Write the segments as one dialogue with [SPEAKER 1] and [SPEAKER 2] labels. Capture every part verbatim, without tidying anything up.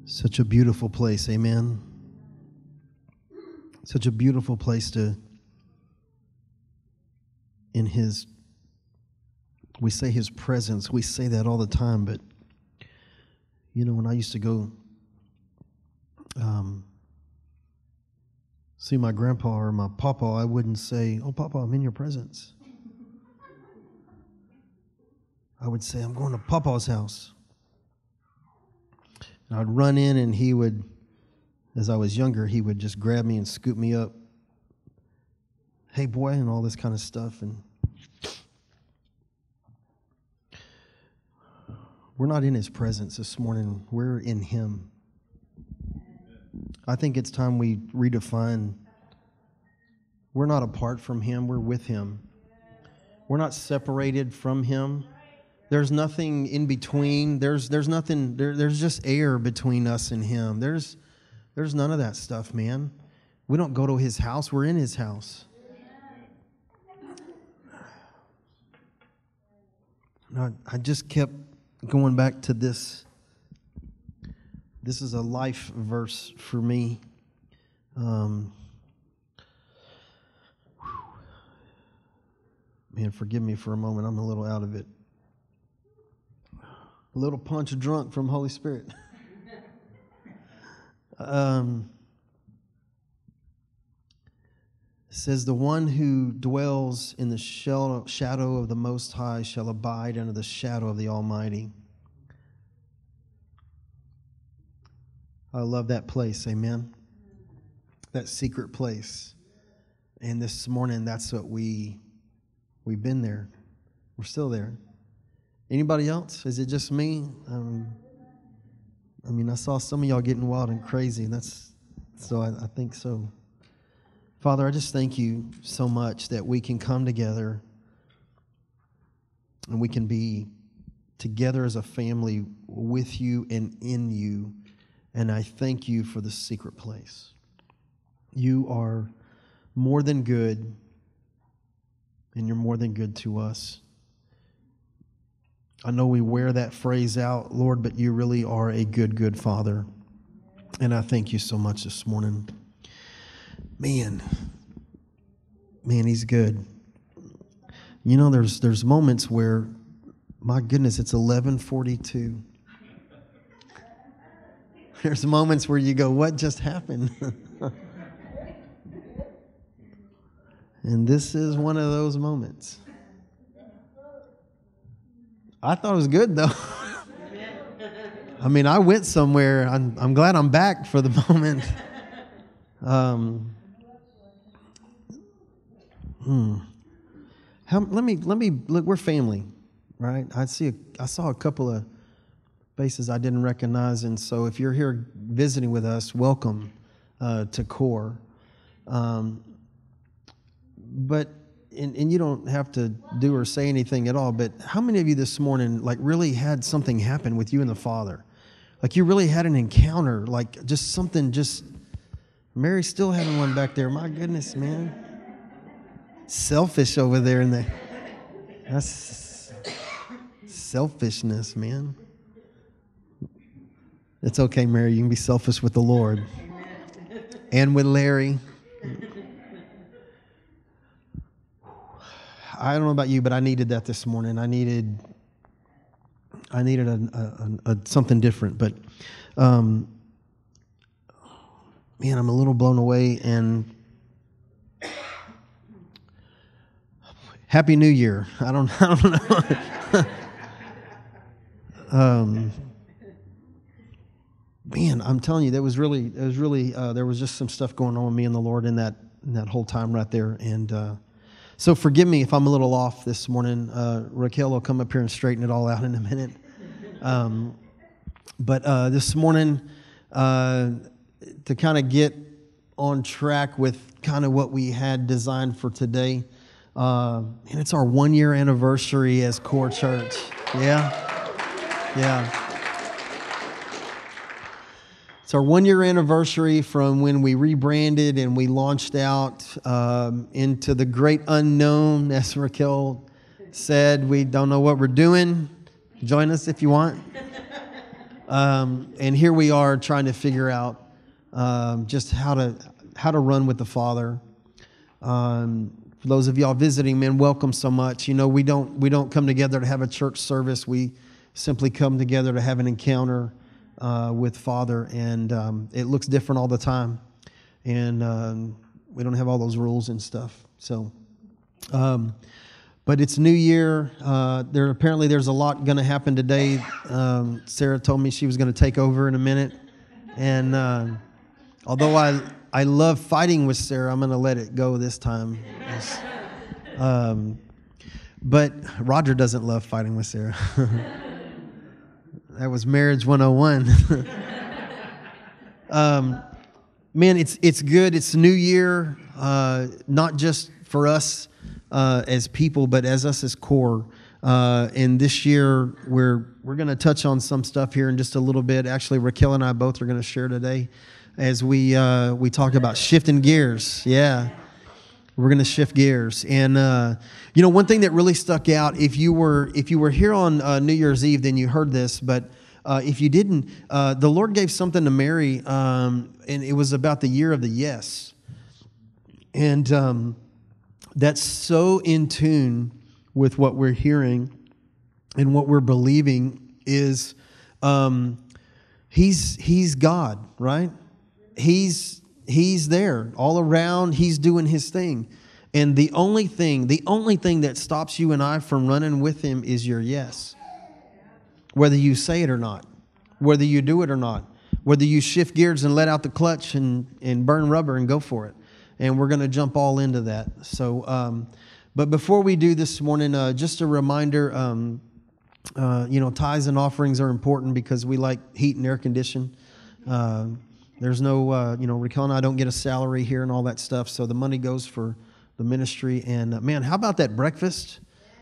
[SPEAKER 1] Such a beautiful place, amen. Such a beautiful place to, in His, we say His presence, we say that all the time, but, you know, when I used to go um, see my grandpa or my papa, I wouldn't say, "Oh, Papa, I'm in your presence." I would say, "I'm going to Papa's house." And I'd run in and he would, as I was younger, he would just grab me and scoop me up. "Hey, boy," and all this kind of stuff. And we're not in His presence this morning. We're in Him. I think it's time we redefine. We're not apart from Him. We're with Him. We're not separated from Him. There's nothing in between. There's there's nothing. There, there's just air between us and Him. There's there's none of that stuff, man. We don't go to His house. We're in His house. I, I just kept going back to this. This is a life verse for me. Um, man, forgive me for a moment. I'm a little out of it. A little punch drunk from Holy Spirit. um, it says, "The one who dwells in the shadow of the Most High shall abide under the shadow of the Almighty." I love that place, amen? That secret place. And this morning, that's what we, we've been there. We're still there. Anybody else? Is it just me? Um, I mean, I saw some of y'all getting wild and crazy. That's so I, I think so. Father, I just thank you so much that we can come together and we can be together as a family with you and in you. And I thank you for the secret place. You are more than good, and you're more than good to us. I know we wear that phrase out, Lord, but you really are a good, good Father. And I thank you so much this morning. Man, man, He's good. You know, there's there's moments where, my goodness, it's eleven forty-two. There's moments where you go, what just happened? And this is one of those moments. I thought it was good, though. I mean, I went somewhere. I'm, I'm glad I'm back for the moment. Um, hmm. How, let me let me look. We're family, right? I see. A, I saw a couple of faces I didn't recognize, and so if you're here visiting with us, welcome uh, to Core. Um, but and, and you don't have to do or say anything at all. But how many of you this morning like really had something happen with you and the Father? Like you really had an encounter, like just something. Just Mary's still having one back there. My goodness, man. Selfish over there in the. That's selfishness, man. It's okay, Mary. You can be selfish with the Lord and with Larry. I don't know about you, but I needed that this morning. I needed, I needed a, a, a, something different. But, um, man, I'm a little blown away. And Happy New Year. I don't, I don't know. um. Man, I'm telling you, that was really, it was really, uh, there was just some stuff going on with me and the Lord in that, in that whole time right there. And uh, so forgive me if I'm a little off this morning. Uh, Raquel will come up here and straighten it all out in a minute. Um, but uh, this morning, uh, to kind of get on track with kind of what we had designed for today, uh, and it's our one year anniversary as Core Church. Yeah, yeah. It's our one-year anniversary from when we rebranded and we launched out um, into the great unknown. As Raquel said, we don't know what we're doing. Join us if you want. Um, and here we are trying to figure out um, just how to how to run with the Father. Um, for those of y'all visiting, man, welcome so much. You know, we don't we don't come together to have a church service. We simply come together to have an encounter uh, with Father, and um, it looks different all the time. And um, we don't have all those rules and stuff. So, um, but it's New Year. Uh, there apparently there's a lot going to happen today. Um, Sarah told me she was going to take over in a minute, and uh, although I I love fighting with Sarah, I'm going to let it go this time. It's, um, but Roger doesn't love fighting with Sarah. That was Marriage one oh one. um, man, it's it's good. It's New Year, uh, not just for us uh, as people, but as us as core. Uh, and this year, we're we're going to touch on some stuff here in just a little bit. Actually, Raquel and I both are going to share today as we uh, we talk about shifting gears. Yeah, we're going to shift gears. And uh, you know, one thing that really stuck out, if you were if you were here on uh, New Year's Eve, then you heard this. But uh, if you didn't, uh, the Lord gave something to Mary, um, and it was about the year of the yes. And um, that's so in tune with what we're hearing and what we're believing is um, he's he's God, right? He's he's there all around. He's doing his thing. And the only thing, the only thing that stops you and I from running with him is your yes. Whether you say it or not, whether you do it or not, whether you shift gears and let out the clutch and, and burn rubber and go for it. And we're going to jump all into that. So, um, but before we do this morning, uh, just a reminder, um, uh, you know, tithes and offerings are important because we like heat and air condition. Uh, there's no, uh, you know, Raquel and I don't get a salary here and all that stuff. So the money goes for the ministry. And uh, man, how about that breakfast?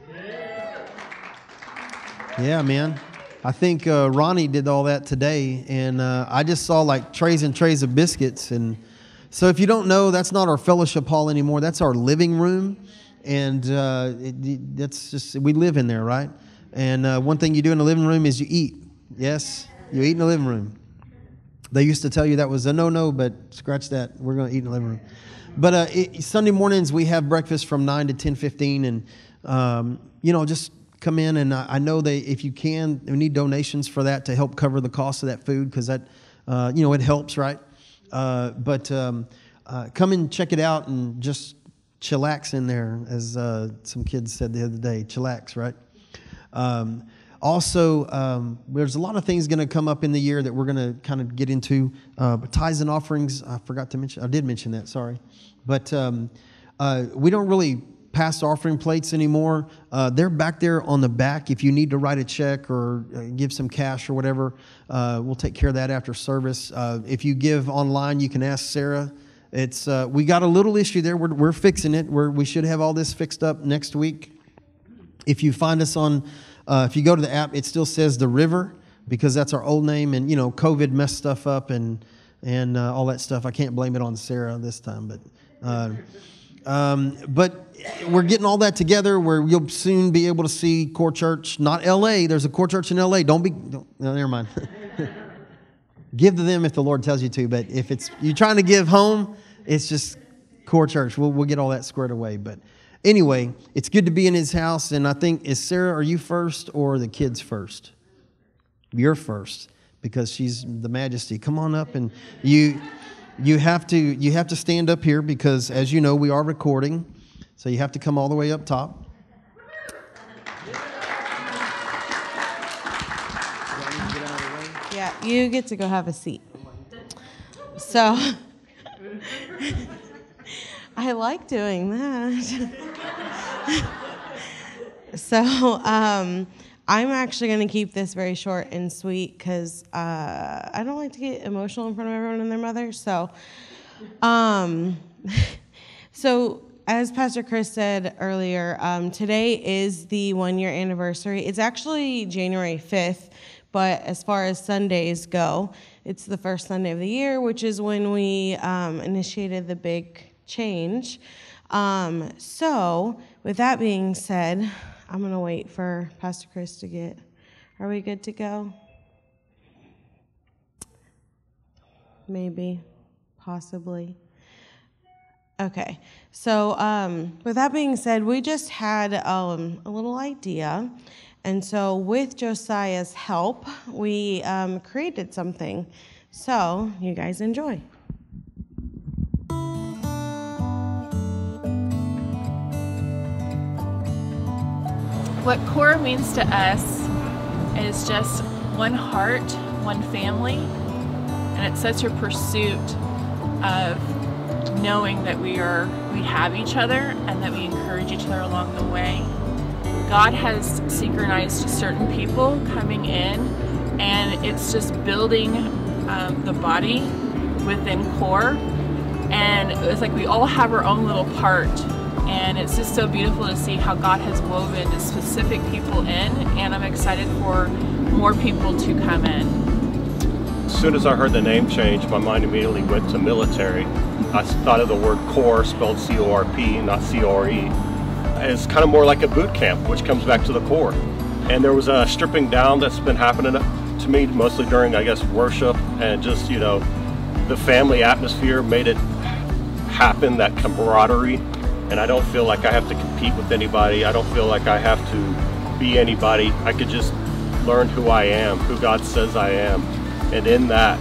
[SPEAKER 1] Yeah, man. I think uh, Ronnie did all that today. And uh, I just saw like trays and trays of biscuits. And so if you don't know, that's not our fellowship hall anymore. That's our living room. And uh, it, that's just, we live in there, right? And uh, one thing you do in the living room is you eat. Yes, you eat in the living room. They used to tell you that was a no-no, but scratch that. We're going to eat in the living room. But uh, it, Sunday mornings, we have breakfast from nine to ten fifteen. And, um, you know, just come in. And I, I know that if you can, we need donations for that to help cover the cost of that food because that, uh, you know, it helps, right? Uh, but um, uh, come and check it out and just chillax in there, as uh, some kids said the other day. Chillax, right? Um, also, um, there's a lot of things going to come up in the year that we're going to kind of get into. Uh, but tithes and offerings, I forgot to mention. I did mention that, sorry. But um, uh, we don't really pass offering plates anymore. Uh, they're back there on the back. If you need to write a check or uh, give some cash or whatever, uh, we'll take care of that after service. Uh, if you give online, you can ask Sarah. It's uh, we got a little issue there. We're, we're fixing it. We're, we should have all this fixed up next week. If you find us on, uh, if you go to the app, it still says The River because that's our old name. And, you know, COVID messed stuff up and and uh, all that stuff. I can't blame it on Sarah this time. But uh, um, but we're getting all that together where you'll soon be able to see Core Church, not L A. There's a Core Church in L A. Don't be, don't, no, never mind. Give to them if the Lord tells you to. But if it's you're trying to give home, it's just Core Church. We'll we'll get all that squared away. But anyway, it's good to be in his house. And I think, is Sarah, are you first or the kids first? You're first because she's the majesty. Come on up and you you have to you have to stand up here because, as you know, we are recording. So you have to come all the way up top.
[SPEAKER 2] Yeah, you get to go have a seat. So I like doing that. So um, I'm actually going to keep this very short and sweet because uh, I don't like to get emotional in front of everyone and their mother. So, um, so as Pastor Chris said earlier, um, today is the one-year anniversary. It's actually January fifth. But as far as Sundays go, it's the first Sunday of the year, which is when we um, initiated the big change. Um, so with that being said, I'm going to wait for Pastor Chris to get, are we good to go? maybe, possibly. Okay, so um, with that being said, we just had um, a little idea. And so with Josiah's help, we um, created something. So you guys enjoy.
[SPEAKER 3] What CORE means to us is just one heart, one family, and it's such a pursuit of knowing that we are we have each other and that we encourage each other along the way. God has synchronized certain people coming in, and it's just building um, the body within CORE, and it's like we all have our own little part, and it's just so beautiful to see how God has woven the specific people in, and I'm excited for more people to come in.
[SPEAKER 4] As soon as I heard the name change, my mind immediately went to military. I thought of the word CORE, spelled C O R P, not C O R E. It's kind of more like a boot camp, which comes back to the core. And there was a stripping down that's been happening to me, mostly during, I guess, worship, and just, you know, the family atmosphere made it happen, that camaraderie. And I don't feel like I have to compete with anybody. I don't feel like I have to be anybody. I could just learn who I am, who God says I am. And in that,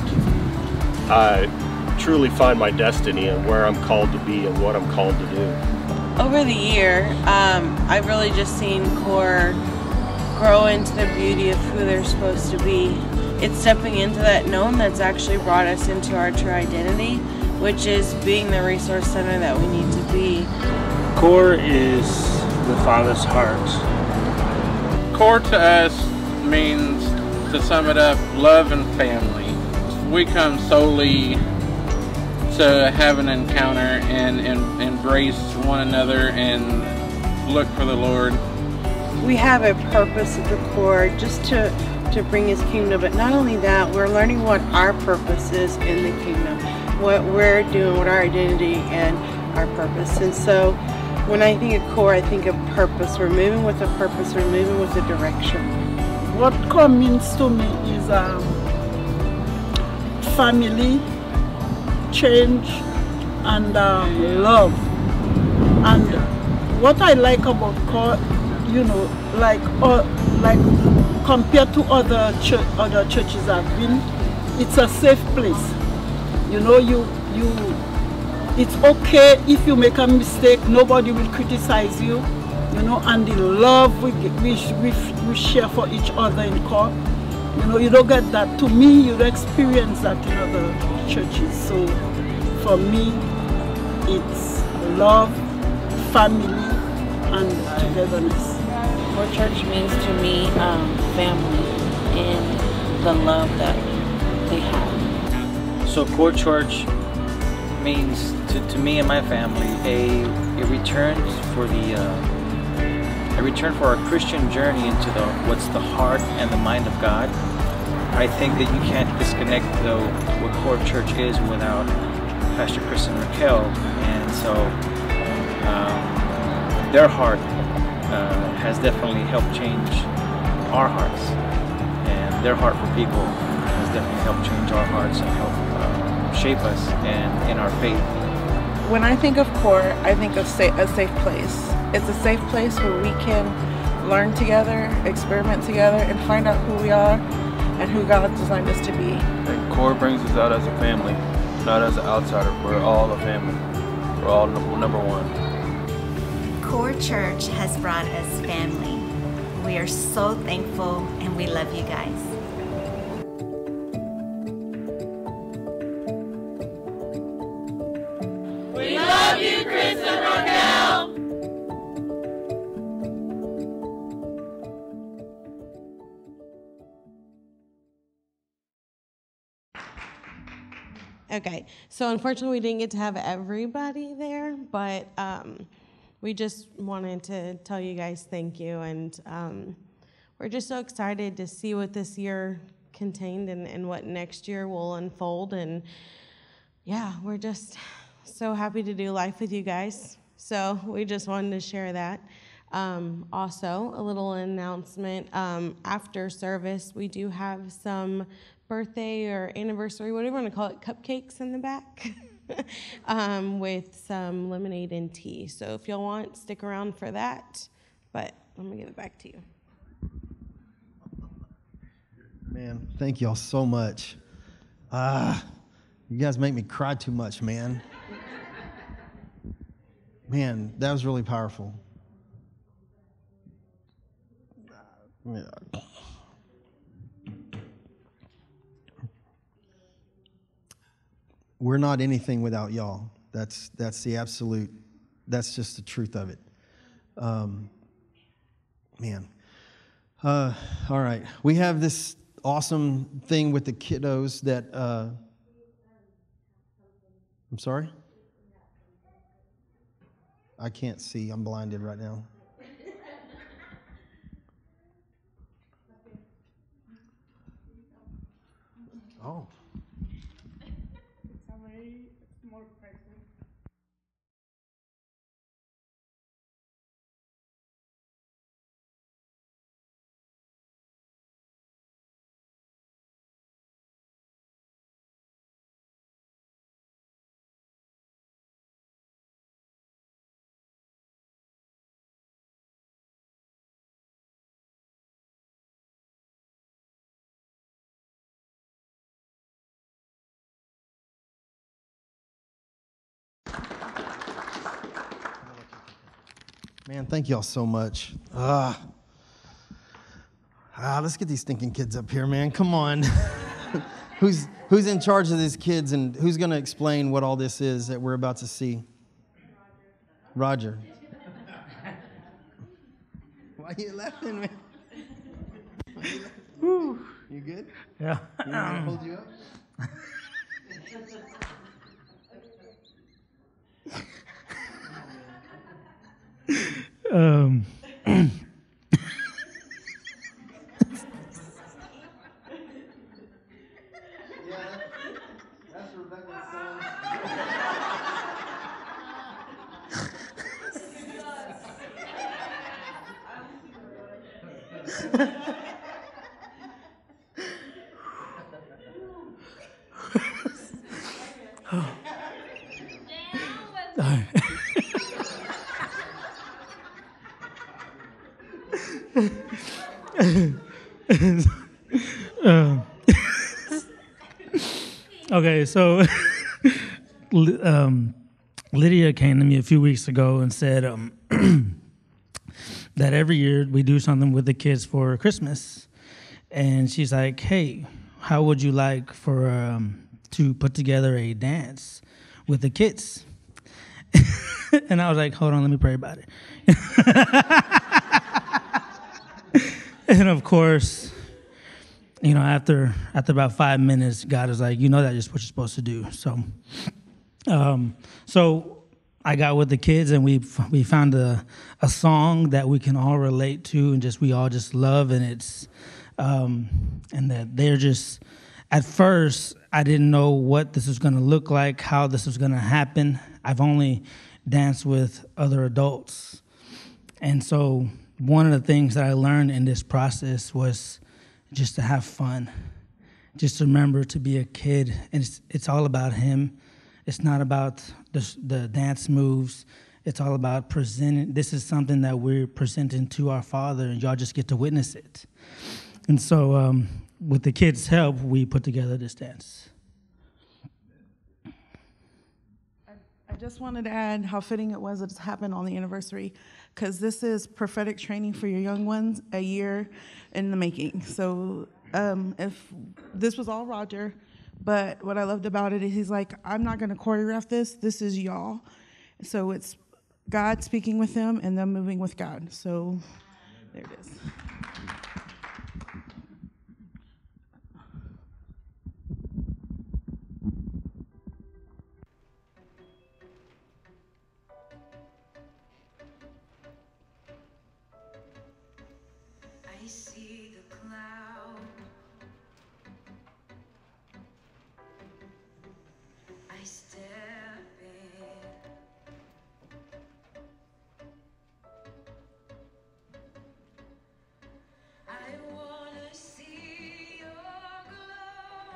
[SPEAKER 4] I truly find my destiny and where I'm called to be and what I'm called to do.
[SPEAKER 5] Over the year, um, I've really just seen CORE grow into the beauty of who they're supposed to be. It's stepping into that known that's actually brought us into our true identity, which is being the resource center that we need to be.
[SPEAKER 6] CORE is the Father's heart.
[SPEAKER 7] CORE to us means, to sum it up, love and family. We come solely to have an encounter and, and embrace one another and look for the Lord.
[SPEAKER 5] We have a purpose at the CORE just to, to bring His kingdom, but not only that, we're learning what our purpose is in the kingdom, what we're doing, what our identity and our purpose. And so when I think of CORE, I think of purpose. We're moving with a purpose, we're moving with a direction.
[SPEAKER 8] What CORE means to me is um, family, change, and um, love. And what I like about CORE, you know, like uh, like compared to other church, other churches I've been, it's a safe place. You know, you you, it's okay if you make a mistake. Nobody will criticize you. You know, and the love we we we, we share for each other in CORE. You know, you don't get that. To me, you don't experience that in other churches. So for me, it's love, family, and togetherness.
[SPEAKER 5] CORE Church means to me um, family and the love that they have.
[SPEAKER 6] So CORE Church means to, to me and my family a, a return for the uh, a return for our Christian journey into the what's the heart and the mind of God. I think that you can't disconnect though what CORE Church is without Pastor Chris and Raquel, and so um, their heart uh, has definitely helped change our hearts, and their heart for people has definitely helped change our hearts and help uh, shape us and in our faith.
[SPEAKER 9] When I think of CORE, I think of sa a safe place. It's a safe place where we can learn together, experiment together, and find out who we are and who God designed us to be.
[SPEAKER 10] And CORE brings us out as a family, not as an outsider. We're all a family. We're all number one.
[SPEAKER 11] CORE Church has brought us family. We are so thankful and we love you guys.
[SPEAKER 12] We love you, Chris and Raquel.
[SPEAKER 2] Okay, so unfortunately we didn't get to have everybody there, but um, we just wanted to tell you guys thank you, and um, we're just so excited to see what this year contained and, and what next year will unfold, and yeah, we're just so happy to do life with you guys, so we just wanted to share that. Um, also, a little announcement, um, after service, we do have some birthday or anniversary, whatever you want to call it, cupcakes in the back um, with some lemonade and tea. So if y'all want, stick around for that. But let me give it back to you.
[SPEAKER 1] Man, thank y'all so much. Ah, you guys make me cry too much, man. Man, that was really powerful. Yeah. We're not anything without y'all. That's that's the absolute, that's just the truth of it. Um, man. Uh, all right. We have this awesome thing with the kiddos that, uh, I'm sorry? I can't see. I'm blinded right now. Oh. Man, thank y'all so much. Ah, ah, let's get these stinking kids up here, man. Come on. who's who's in charge of these kids, and who's going to explain what all this is that we're about to see? Roger. Why are you laughing, man? Why are you laughing? Woo. You good?
[SPEAKER 13] Yeah.
[SPEAKER 1] You want me to hold you up?
[SPEAKER 13] Um,
[SPEAKER 1] That's Rebecca's son.
[SPEAKER 13] oh. Sorry. um, okay, so um, Lydia came to me a few weeks ago and said um, that every year we do something with the kids for Christmas, and she's like, "Hey, how would you like for um, to put together a dance with the kids?" And I was like, "Hold on, let me pray about it." And of course, you know, after after about five minutes, God is like, "You know, that's just what you're supposed to do." So, um, so I got with the kids, and we we found a a song that we can all relate to, and just we all just love, and it's um, and that they're just. At first, I didn't know what this was going to look like, how this was going to happen. I've only danced with other adults, and so. One of the things that I learned in this process was just to have fun, just to remember to be a kid. And it's, it's all about him. It's not about the, the dance moves. It's all about presenting. This is something that we're presenting to our Father, and y'all just get to witness it. And so um, with the kids' help, we put together this dance.
[SPEAKER 9] I just wanted to add how fitting it was that it's happened on the anniversary, because this is prophetic training for your young ones, a year in the making. So um, if this was all Roger, but what I loved about it is he's like, I'm not going to choreograph this. This is y'all. So it's God speaking with them and them moving with God. So there it is.
[SPEAKER 12] I see the cloud. I step in. I wanna see your glory.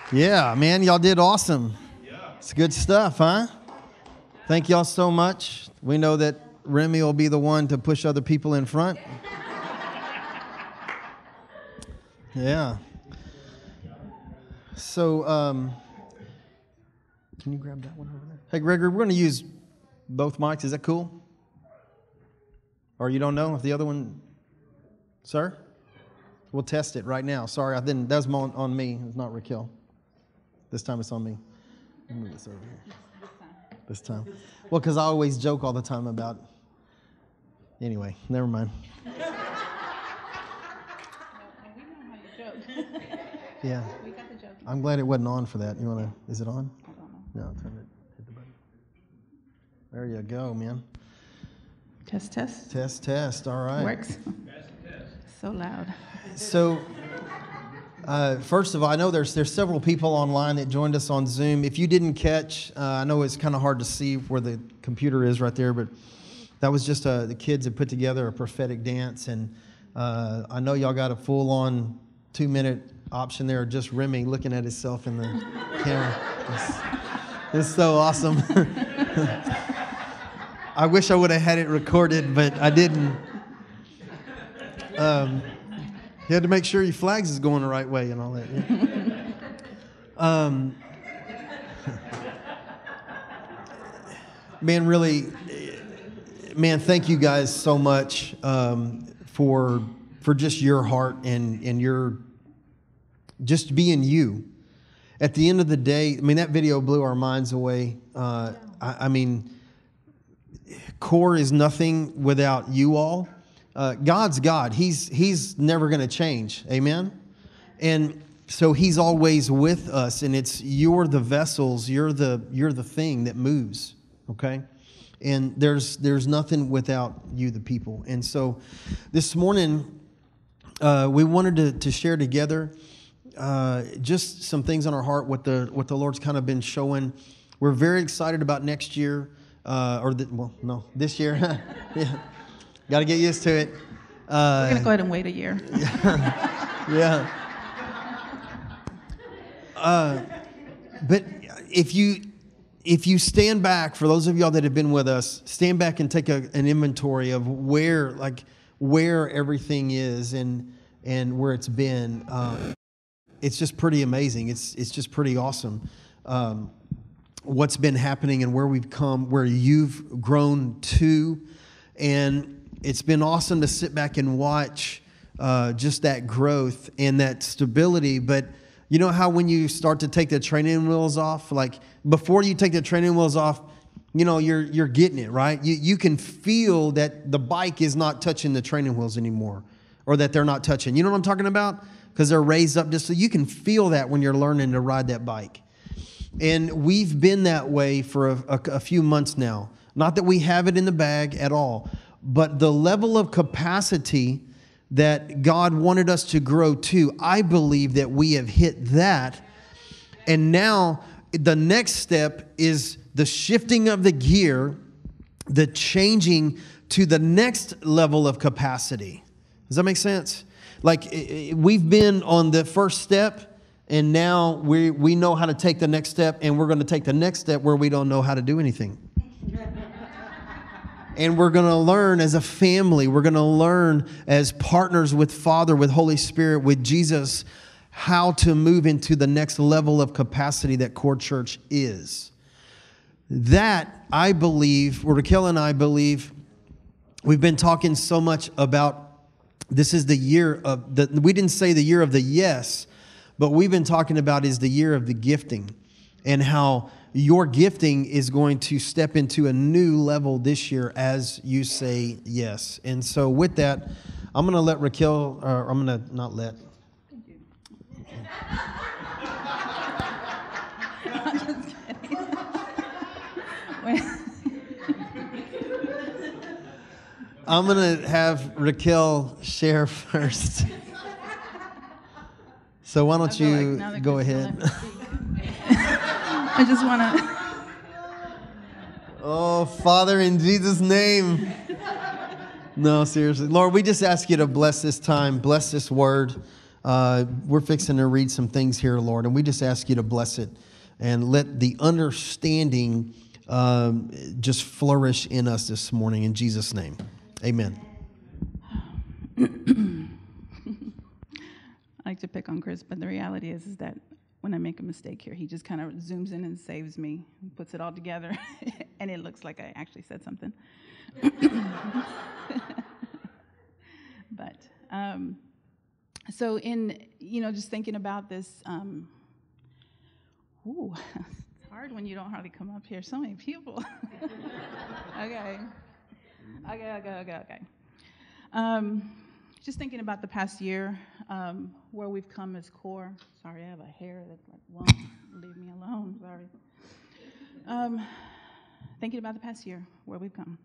[SPEAKER 1] Yeah, man, y'all did awesome. It's good stuff, huh? Thank y'all so much. We know that Remy will be the one to push other people in front. Yeah. So, um, can you grab that one over there? Hey, Gregory, we're going to use both mics. Is that cool? Or you don't know if the other one, sir? We'll test it right now. Sorry, I didn't. That was on, on me. It's not Raquel. This time it's on me. Let me move this over here. This time. Well, because I always joke all the time about. Anyway, never mind. Yeah.
[SPEAKER 14] We got the joke.
[SPEAKER 1] I'm glad it wasn't on for that. You want to, is it on?
[SPEAKER 14] I don't know.
[SPEAKER 1] No, turn it, hit the button. There you go, man.
[SPEAKER 14] Test, test.
[SPEAKER 1] Test, test, all right.
[SPEAKER 14] Works. So loud.
[SPEAKER 1] So, uh, first of all, I know there's there's several people online that joined us on Zoom. If you didn't catch, uh, I know it's kind of hard to see where the computer is right there, but that was just uh, the kids had put together a prophetic dance, and uh, I know y'all got a full-on two-minute option there, just Remy looking at himself in the camera. It's, it's so awesome. I wish I would have had it recorded, but I didn't. Um, you had to make sure your flags is going the right way and all that. Yeah. um, man, really, man, thank you guys so much um, for for just your heart and and your just being you. At the end of the day, I mean, that video blew our minds away. Uh, I, I mean, Core is nothing without you all. Uh, God's God. He's He's never going to change. Amen? And so He's always with us, and it's you're the vessels, you're the you're the thing that moves, okay? And there's there's nothing without you, the people. And so this morning, uh, we wanted to, to share together uh, just some things on our heart, what the what the Lord's kind of been showing. We're very excited about next year, uh, or the, well, no, this year. Yeah. Got to get used to it. Uh,
[SPEAKER 14] We're going to go ahead and wait a year.
[SPEAKER 1] Yeah. Uh, but if you if you stand back, for those of y'all that have been with us, stand back and take a, an inventory of where like where everything is and and where it's been. Uh, it's just pretty amazing. It's it's just pretty awesome. Um, what's been happening and where we've come, where you've grown to, and it's been awesome to sit back and watch uh, just that growth and that stability. But you know how when you start to take the training wheels off, like before you take the training wheels off, you know, you're you're getting it, right? You you can feel that the bike is not touching the training wheels anymore, or that they're not touching. You know what I'm talking about? Because they're raised up just so you can feel that when you're learning to ride that bike. And we've been that way for a, a, a few months now. Not that we have it in the bag at all, but the level of capacity that God wanted us to grow to, I believe that we have hit that. And now the next step is the shifting of the gear, the changing to the next level of capacity. Does that make sense? Like we've been on the first step, and now we we know how to take the next step, and we're going to take the next step where we don't know how to do anything. And we're going to learn as a family. We're going to learn as partners with Father, with Holy Spirit, with Jesus, how to move into the next level of capacity that Core Church is. That, I believe, Raquel and I believe, we've been talking so much about this is the year of, the, we didn't say the year of the yes, but we've been talking about is the year of the gifting, and how your gifting is going to step into a new level this year as you say yes. And so with that, I'm going to let Raquel, or I'm going to not let.
[SPEAKER 14] I'm just kidding.
[SPEAKER 1] I'm going to have Raquel share first. So why don't you like go ahead?
[SPEAKER 14] I just want to.
[SPEAKER 1] Oh, Father, in Jesus' name. No, seriously. Lord, we just ask you to bless this time, bless this word. Uh, we're fixing to read some things here, Lord, and we just ask you to bless it and let the understanding um, just flourish in us this morning. In Jesus' name, amen.
[SPEAKER 14] I like to pick on Chris, but the reality is, is that when I make a mistake here, he just kind of zooms in and saves me, and puts it all together, and it looks like I actually said something. But um, so in, you know, just thinking about this, um, ooh, it's hard when you don't hardly come up here. So many people. okay. Okay, okay, okay, okay. Um, just thinking about the past year, um, where we've come as CORE. Sorry, I have a hair that like, won't leave me alone. Sorry. Um, thinking about the past year, where we've come.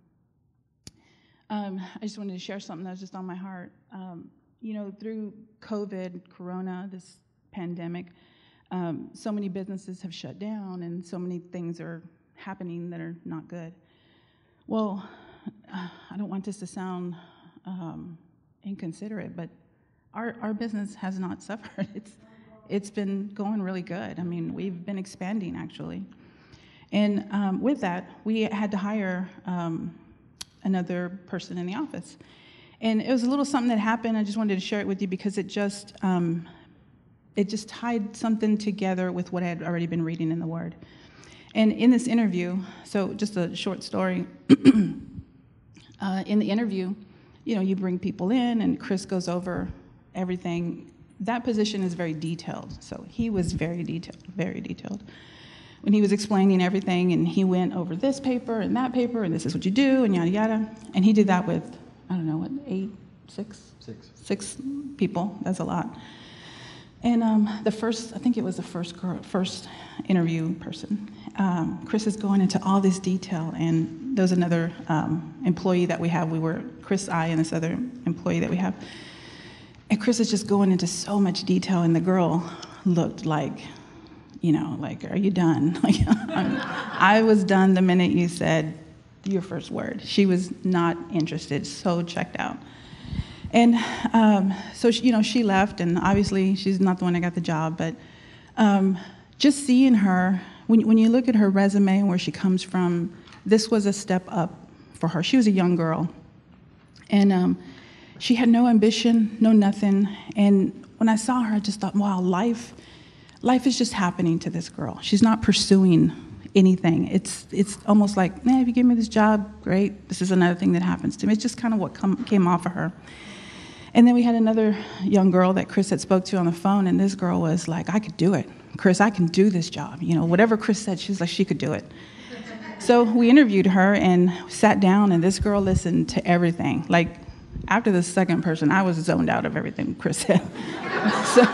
[SPEAKER 14] Um, I just wanted to share something that was just on my heart. Um, you know, through COVID, Corona, this pandemic, um, so many businesses have shut down and so many things are happening that are not good. Well, uh, I don't want this to sound um, inconsiderate, but our, our business has not suffered. It's, it's been going really good. I mean, we've been expanding, actually. And um, with that, we had to hire um, another person in the office. And it was a little something that happened. I just wanted to share it with you because it just um, it just tied something together with what I had already been reading in the Word. And in this interview, so just a short story, uh, in the interview, you know, you bring people in and Chris goes over everything. That position is very detailed. So he was very detailed, very detailed. When he was explaining everything and he went over this paper and that paper and this is what you do and yada yada. And he did that with, I don't know, what, eight, six? Six. Six people, that's a lot. And um, the first, I think it was the first girl, first interview person, um, Chris is going into all this detail, and there was another um, employee that we have. We were, Chris, I, and this other employee that we have. And Chris is just going into so much detail, and the girl looked like, you know, like, are you done? Like, I was done the minute you said your first word. She was not interested, so checked out. And um, so, she, you know, she left, and obviously she's not the one that got the job, but um, just seeing her, when, when you look at her resume and where she comes from, this was a step up for her. She was a young girl, and um, she had no ambition, no nothing, and when I saw her, I just thought, wow, life, life is just happening to this girl. She's not pursuing anything. It's it's almost like, man, if you give me this job, great, this is another thing that happens to me. It's just kind of what come, came off of her. And then we had another young girl that Chris had spoke to on the phone, and this girl was like, I could do it. Chris, I can do this job. You know, whatever Chris said, she was like, she could do it. So we interviewed her and sat down, and this girl listened to everything. Like, after the second person, I was zoned out of everything Chris said. So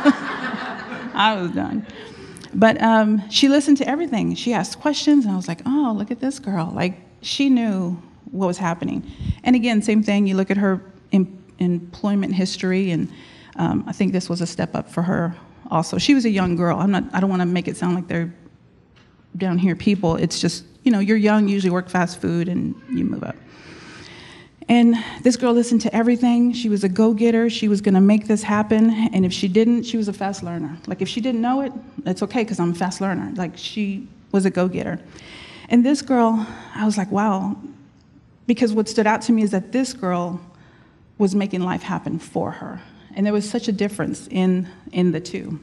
[SPEAKER 14] I was done. But um, she listened to everything. She asked questions, and I was like, oh, look at this girl. Like, she knew what was happening. And again, same thing, you look at her in employment history, and um, I think this was a step up for her also. She was a young girl. I'm not, I don't want to make it sound like they're down here people. It's just, you know, you're young, you usually work fast food, and you move up. And this girl listened to everything. She was a go-getter. She was going to make this happen. And if she didn't, she was a fast learner. Like, if she didn't know it, it's okay, because I'm a fast learner. Like, she was a go-getter. And this girl, I was like, wow. Because what stood out to me is that this girl was making life happen for her. And there was such a difference in, in the two.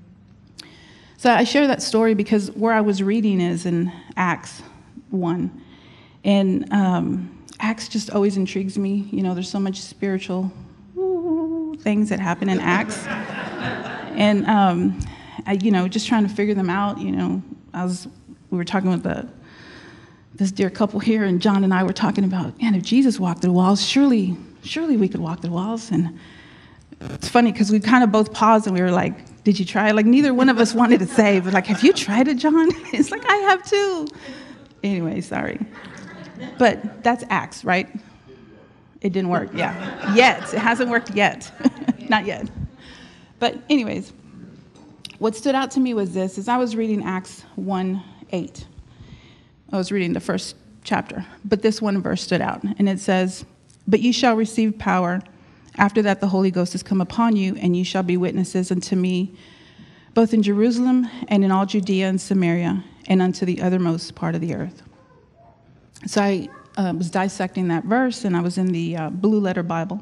[SPEAKER 14] So I share that story because where I was reading is in Acts one. And um, Acts just always intrigues me. You know, there's so much spiritual ooh, things that happen in Acts. And, um, I, you know, just trying to figure them out, you know, I was, we were talking with the, this dear couple here, and John and I were talking about, man, if Jesus walked the walls, surely, surely we could walk the walls. And it's funny because we kind of both paused and we were like, did you try it? Like, neither one of us wanted to say, but like, have you tried it, John? It's like, I have too. Anyway, sorry. But that's Acts, right? It didn't work, yeah. Yet. It hasn't worked yet. Not yet. But anyways, what stood out to me was this, is I was reading Acts one eight. I was reading the first chapter, but this one verse stood out, and it says, but ye shall receive power After that, the Holy Ghost has come upon you, and you shall be witnesses unto me, both in Jerusalem and in all Judea and Samaria, and unto the uttermost part of the earth. So I uh, was dissecting that verse, and I was in the uh, Blue Letter Bible.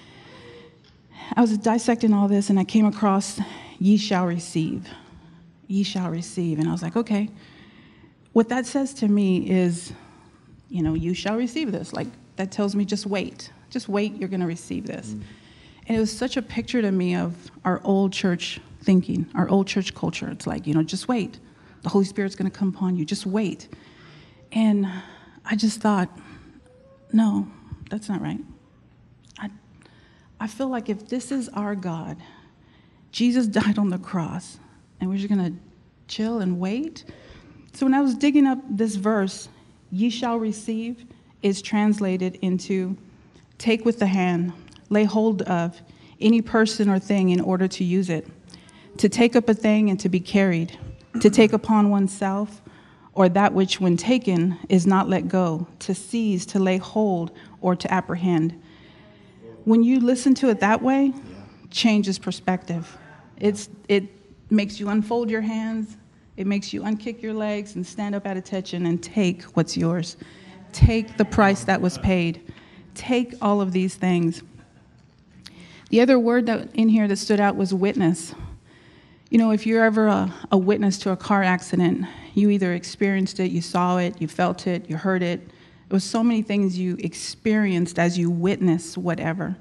[SPEAKER 14] I was dissecting all this, and I came across, ye shall receive. Ye shall receive. And I was like, okay. What that says to me is, you know, you shall receive this. Like, that tells me just wait. Just wait, you're going to receive this. Mm. And it was such a picture to me of our old church thinking, our old church culture. It's like, you know, just wait. The Holy Spirit's going to come upon you. Just wait. And I just thought, no, that's not right. I, I feel like if this is our God, Jesus died on the cross, and we're just going to chill and wait. So when I was digging up this verse, ye shall receive, is translated into take with the hand, lay hold of any person or thing in order to use it, to take up a thing and to be carried, to take upon oneself, or that which when taken is not let go, to seize, to lay hold, or to apprehend. When you listen to it that way, changes perspective. It's, it makes you unfold your hands, it makes you unkick your legs and stand up at attention and take what's yours. Take the price that was paid. Take all of these things. The other word that in here that stood out was witness. You know, if you're ever a, a witness to a car accident, you either experienced it, you saw it, you felt it, you heard it. It was so many things you experienced as you witnessed whatever.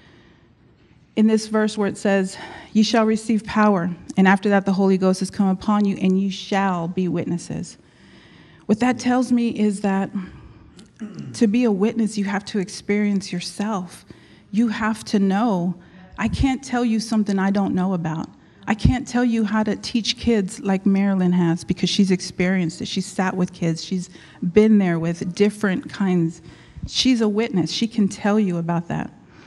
[SPEAKER 14] In this verse where it says, ye shall receive power, and after that the Holy Ghost has come upon you, and you shall be witnesses. What that tells me is that to be a witness, you have to experience yourself. You have to know. I can't tell you something I don't know about. I can't tell you how to teach kids like Marilyn has, because she's experienced it. She's sat with kids. She's been there with different kinds. She's a witness. She can tell you about that.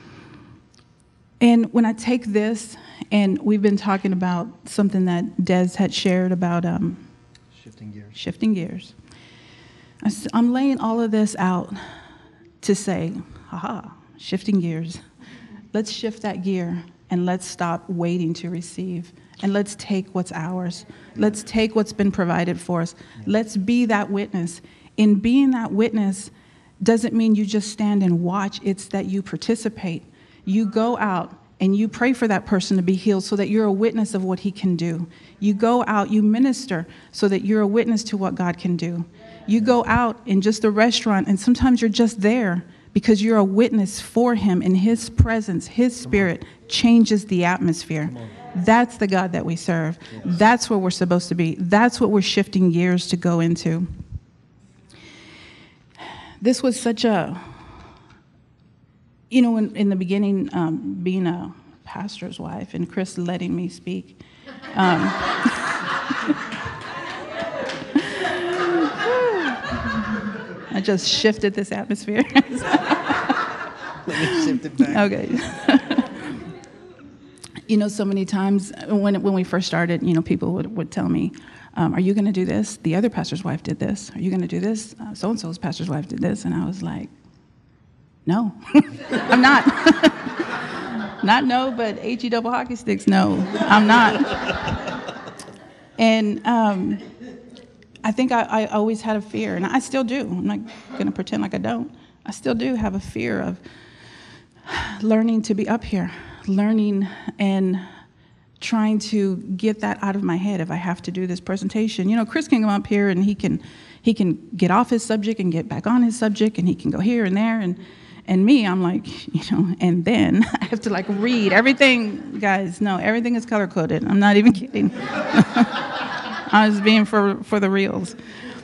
[SPEAKER 14] And when I take this, and we've been talking about something that Des had shared about um,
[SPEAKER 1] shifting gears.
[SPEAKER 14] Shifting gears. I'm laying all of this out to say, haha, shifting gears. Let's shift that gear and let's stop waiting to receive. And let's take what's ours. Let's take what's been provided for us. Let's be that witness. In being that witness doesn't mean you just stand and watch. It's that you participate. You go out and you pray for that person to be healed so that you're a witness of what he can do. You go out, you minister so that you're a witness to what God can do. You go out in just a restaurant, and sometimes you're just there because you're a witness for him, and his presence, his spirit changes the atmosphere. That's the God that we serve. That's where we're supposed to be. That's what we're shifting gears to go into. This was such a, you know, in, in the beginning, um, being a pastor's wife and Chris letting me speak, um, I just shifted this atmosphere.
[SPEAKER 1] Let me shift it back.
[SPEAKER 14] Okay. You know, so many times when when we first started, you know, people would, would tell me, um, are you going to do this? The other pastor's wife did this. Are you going to do this? Uh, so-and-so's pastor's wife did this. And I was like, no, I'm not. Not no, but H E double hockey sticks, no, I'm not. And um, I think I, I always had a fear, and I still do. I'm not going to pretend like I don't. I still do have a fear of learning to be up here, learning and trying to get that out of my head if I have to do this presentation. You know, Chris can come up here and he can he can get off his subject and get back on his subject, and he can go here and there, and and me, I'm like, you know, and then I have to like read everything. Guys, no, everything is color coded. I'm not even kidding. I was being for for the reals.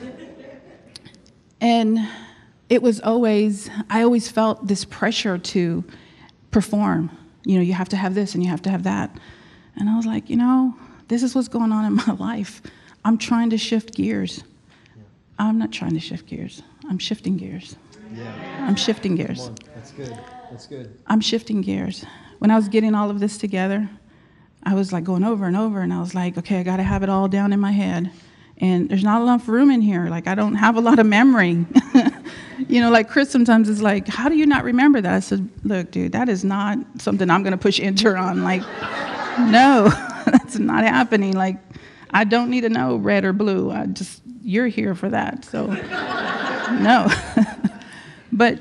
[SPEAKER 14] And it was always, I always felt this pressure to perform. You know, you have to have this and you have to have that. And I was like, you know, this is what's going on in my life. I'm trying to shift gears. I'm not trying to shift gears. I'm shifting gears.
[SPEAKER 1] Yeah.
[SPEAKER 14] I'm shifting gears.
[SPEAKER 1] Come on. That's good. That's good.
[SPEAKER 14] I'm shifting gears. When I was getting all of this together, I was like going over and over, and I was like, okay, I got to have it all down in my head. And there's not enough room in here. Like, I don't have a lot of memory. You know, like Chris sometimes is like, how do you not remember that? I said, look, dude, that is not something I'm going to push enter on. Like, no, that's not happening. Like, I don't need to know red or blue. I just, you're here for that. So, no. But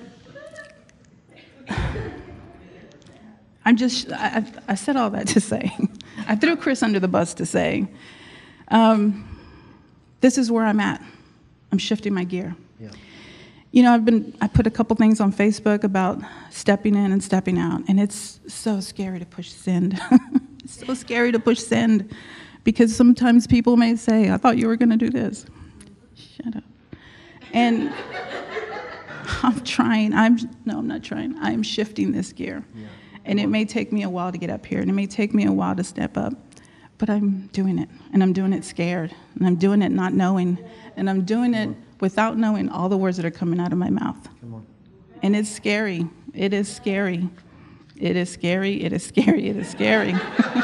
[SPEAKER 14] I'm just, I, I said all that to say, I threw Chris under the bus to say, um, this is where I'm at. I'm shifting my gear. Yeah. You know, I've been, I put a couple things on Facebook about stepping in and stepping out, and it's so scary to push send. It's so scary to push send, because sometimes people may say, I thought you were going to do this. Shut up. And I'm trying, I'm, no, I'm not trying. I'm shifting this gear. Yeah. And it may take me a while to get up here, and it may take me a while to step up, but I'm doing it, and I'm doing it scared, and I'm doing it not knowing, and I'm doing it without knowing all the words that are coming out of my mouth. Come on. And it's scary. It is scary. It is scary. It is scary. It is scary.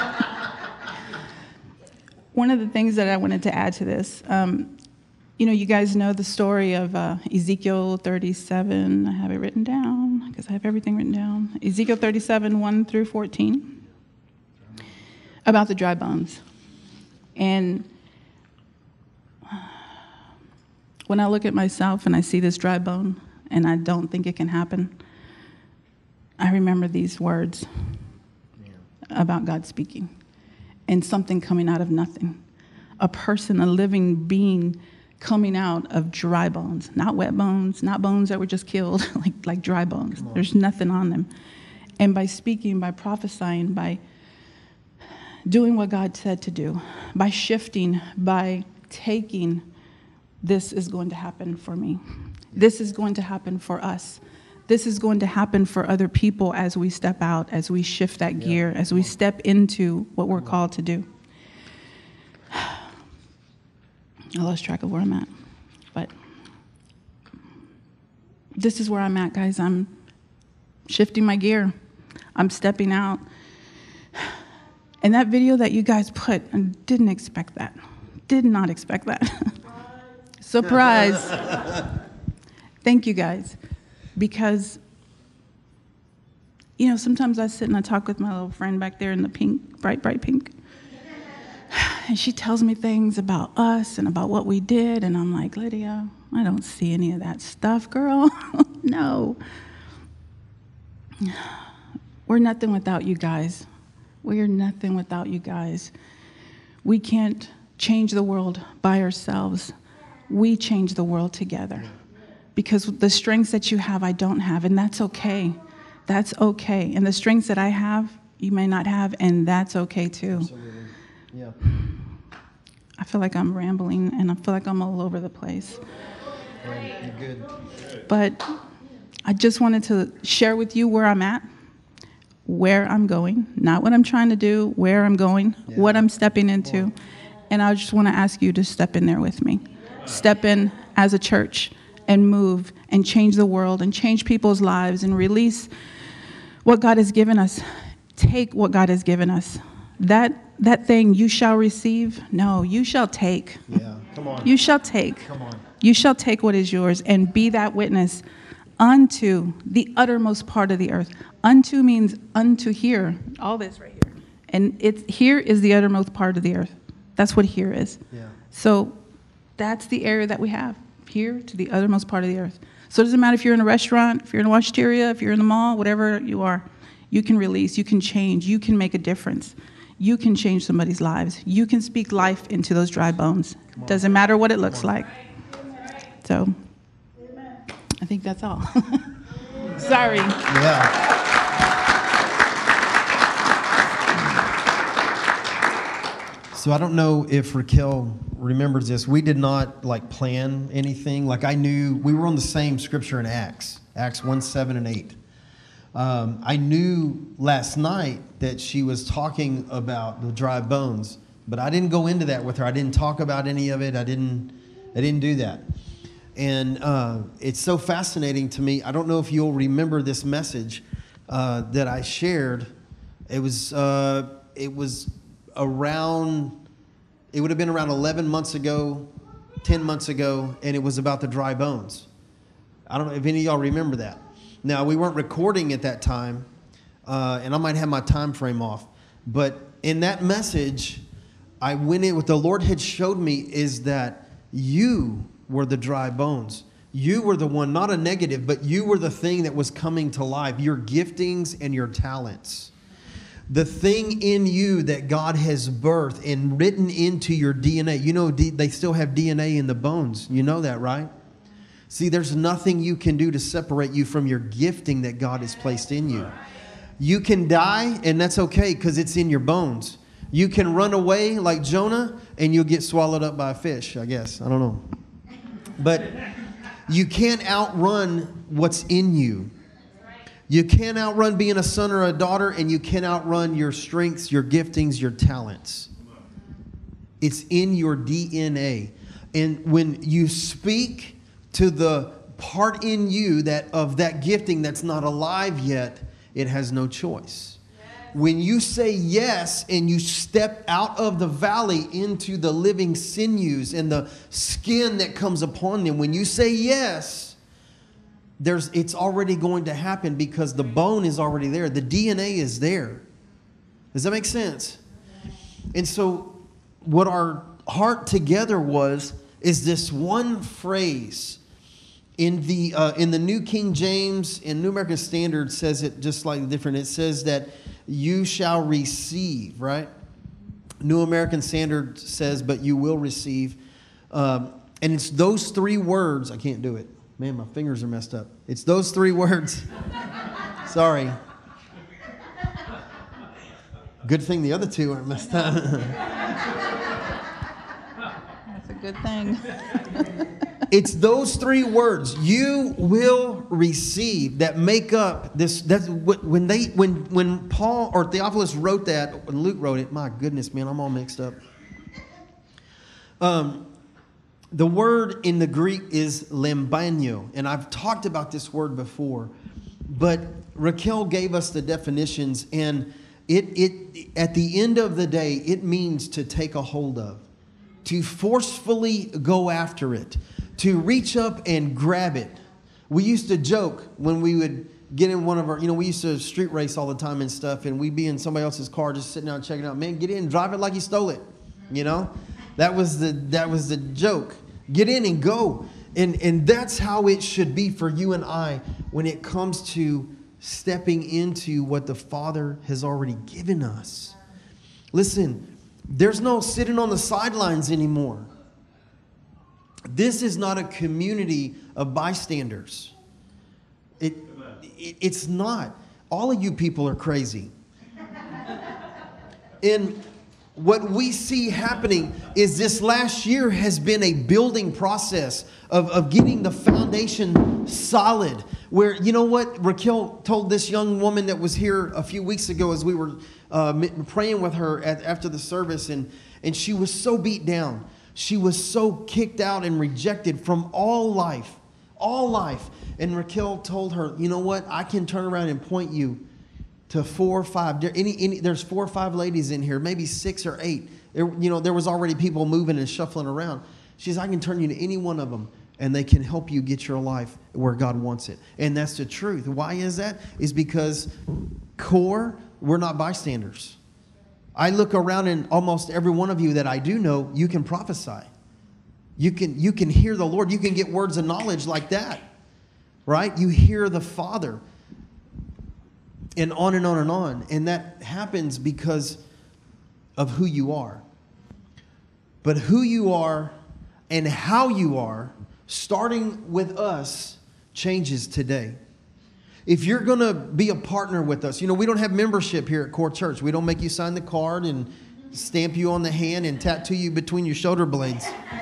[SPEAKER 14] One of the things that I wanted to add to this, um, you know, you guys know the story of uh, Ezekiel thirty-seven. I have it written down because I have everything written down. Ezekiel thirty-seven, one through fourteen, about the dry bones. And when I look at myself and I see this dry bone and I don't think it can happen, I remember these words about God speaking and something coming out of nothing. A person, a living being coming out of dry bones, not wet bones, not bones that were just killed, like, like dry bones. There's nothing on them. And by speaking, by prophesying, by doing what God said to do, by shifting, by taking, this is going to happen for me. This is going to happen for us. This is going to happen for other people as we step out, as we shift that gear, as we step into what we're called to do. I lost track of where I'm at, but this is where I'm at, guys. I'm shifting my gear. I'm stepping out. And that video that you guys put, I didn't expect that. Did not expect that. Surprise. Thank you, guys. Because, you know, sometimes I sit and I talk with my little friend back there in the pink, bright, bright pink. And she tells me things about us and about what we did. And I'm like, Lydia, I don't see any of that stuff, girl. No. We're nothing without you guys. We are nothing without you guys. We can't change the world by ourselves. We change the world together. Because the strengths that you have, I don't have, and that's okay. That's okay. And the strengths that I have, you may not have, and that's okay too. Absolutely. Yeah. I feel like I'm rambling, and I feel like I'm all over the place.
[SPEAKER 1] Right. You're good.
[SPEAKER 14] But I just wanted to share with you where I'm at, where I'm going, not what I'm trying to do, where I'm going, yeah. What I'm stepping into. And I just want to ask you to step in there with me. Step in as a church and move and change the world and change people's lives and release what God has given us. Take what God has given us. That that thing you shall receive, no, you shall take.
[SPEAKER 1] Yeah, come on.
[SPEAKER 14] You shall take.
[SPEAKER 1] Come on.
[SPEAKER 14] You shall take what is yours and be that witness unto the uttermost part of the earth. Unto means unto here, all this right here. And it's here is the uttermost part of the earth. That's what here is.
[SPEAKER 1] Yeah.
[SPEAKER 14] So that's the area that we have, here to the uttermost part of the earth. So it doesn't matter if you're in a restaurant, if you're in a washateria, if you're in the mall, whatever you are, you can release, you can change, you can make a difference. You can change somebody's lives. You can speak life into those dry bones. Doesn't matter what it looks like. So I think that's all. Sorry.
[SPEAKER 1] Yeah. So I don't know if Raquel remembers this. We did not like plan anything. Like I knew we were on the same scripture in Acts, Acts one, seven, and eight. Um, I knew last night that she was talking about the dry bones, but I didn't go into that with her. I didn't talk about any of it. I didn't. I didn't do that. And uh, it's so fascinating to me. I don't know if you'll remember this message uh, that I shared. It was. Uh, it was around. It would have been around eleven months ago, ten months ago, and it was about the dry bones. I don't know if any of y'all remember that. Now, we weren't recording at that time, uh, and I might have my time frame off. But in that message, I went in, what the Lord had showed me is that you were the dry bones. You were the one, not a negative, but you were the thing that was coming to life, your giftings and your talents. The thing in you that God has birthed and written into your D N A. You know, they still have D N A in the bones. You know that, right? See, there's nothing you can do to separate you from your gifting that God has placed in you. You can die, and that's okay because it's in your bones. You can run away like Jonah, and you'll get swallowed up by a fish, I guess. I don't know. But you can't outrun what's in you. You can't outrun being a son or a daughter, and you can't outrun your strengths, your giftings, your talents. It's in your D N A. And when you speak to the part in you that of that gifting that's not alive yet, it has no choice. When you say yes and you step out of the valley into the living sinews and the skin that comes upon them, when you say yes, there's it's already going to happen because the bone is already there. The D N A is there. Does that make sense? And so what our heart together was is this one phrase in the uh, in the New King James and New American Standard says it just slightly different. It says that you shall receive, right? New American Standard says, but you will receive. Um, and it's those three words. I can't do it. Man, my fingers are messed up. It's those three words. Sorry. Good thing the other two aren't messed up.
[SPEAKER 14] That's a good thing.
[SPEAKER 1] It's those three words, you will receive, that make up this. That's when they, when when Paul or Theophilus wrote that, when Luke wrote it. My goodness, man, I'm all mixed up. Um, the word in the Greek is lambano, and I've talked about this word before, but Raquel gave us the definitions, and it it at the end of the day, it means to take a hold of, to forcefully go after it, to reach up and grab it. We used to joke when we would get in one of our, you know, we used to street race all the time and stuff, and we'd be in somebody else's car just sitting out checking out. Man, get in, drive it like you stole it. You know, that was the that was the joke. Get in and go, and and that's how it should be for you and I when it comes to stepping into what the Father has already given us. Listen, there's no sitting on the sidelines anymore. This is not a community of bystanders. It, it, it's not. All of you people are crazy. And what we see happening is this last year has been a building process of, of getting the foundation solid. Where, you know what, Raquel told this young woman that was here a few weeks ago as we were uh, praying with her at, after the service, and, and she was so beat down. She was so kicked out and rejected from all life, all life. And Raquel told her, you know what, I can turn around and point you to four or five. Any, any, there's four or five ladies in here, maybe six or eight. There, you know, there was already people moving and shuffling around. She says, I can turn you to any one of them, and they can help you get your life where God wants it. And that's the truth. Why is that? Is because core, we're not bystanders. I look around, and almost every one of you that I do know, you can prophesy. You can, you can hear the Lord. You can get words of knowledge like that, right? You hear the Father, and on and on and on. And that happens because of who you are. But who you are and how you are, starting with us, changes today. If you're going to be a partner with us, you know, we don't have membership here at Core Church. We don't make you sign the card and stamp you on the hand and tattoo you between your shoulder blades.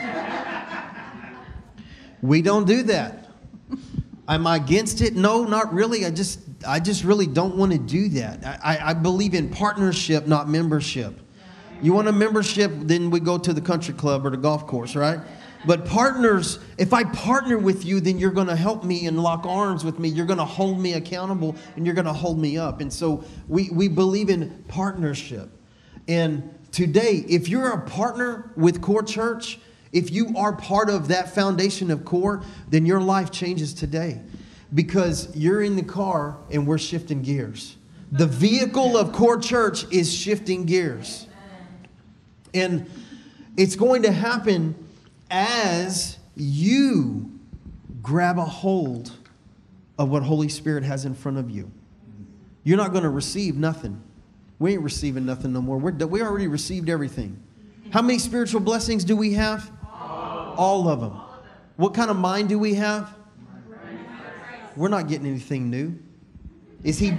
[SPEAKER 1] We don't do that. Am I against it? No, not really. I just, I just really don't want to do that. I, I believe in partnership, not membership. You want a membership, then we go to the country club or the golf course, right? But partners, if I partner with you, then you're going to help me and lock arms with me. You're going to hold me accountable, and you're going to hold me up. And so we, we believe in partnership. And today, if you're a partner with Core Church, If you are part of that foundation of CORE, then your life changes today. Because you're in the car and we're shifting gears. The vehicle of CORE Church is shifting gears. And it's going to happen as you grab a hold of what Holy Spirit has in front of you. You're not going to receive nothing. We ain't receiving nothing no more. We're, we already received everything. How many spiritual blessings do we have? All, All of them. What kind of mind do we have? We're not getting anything new. Is he?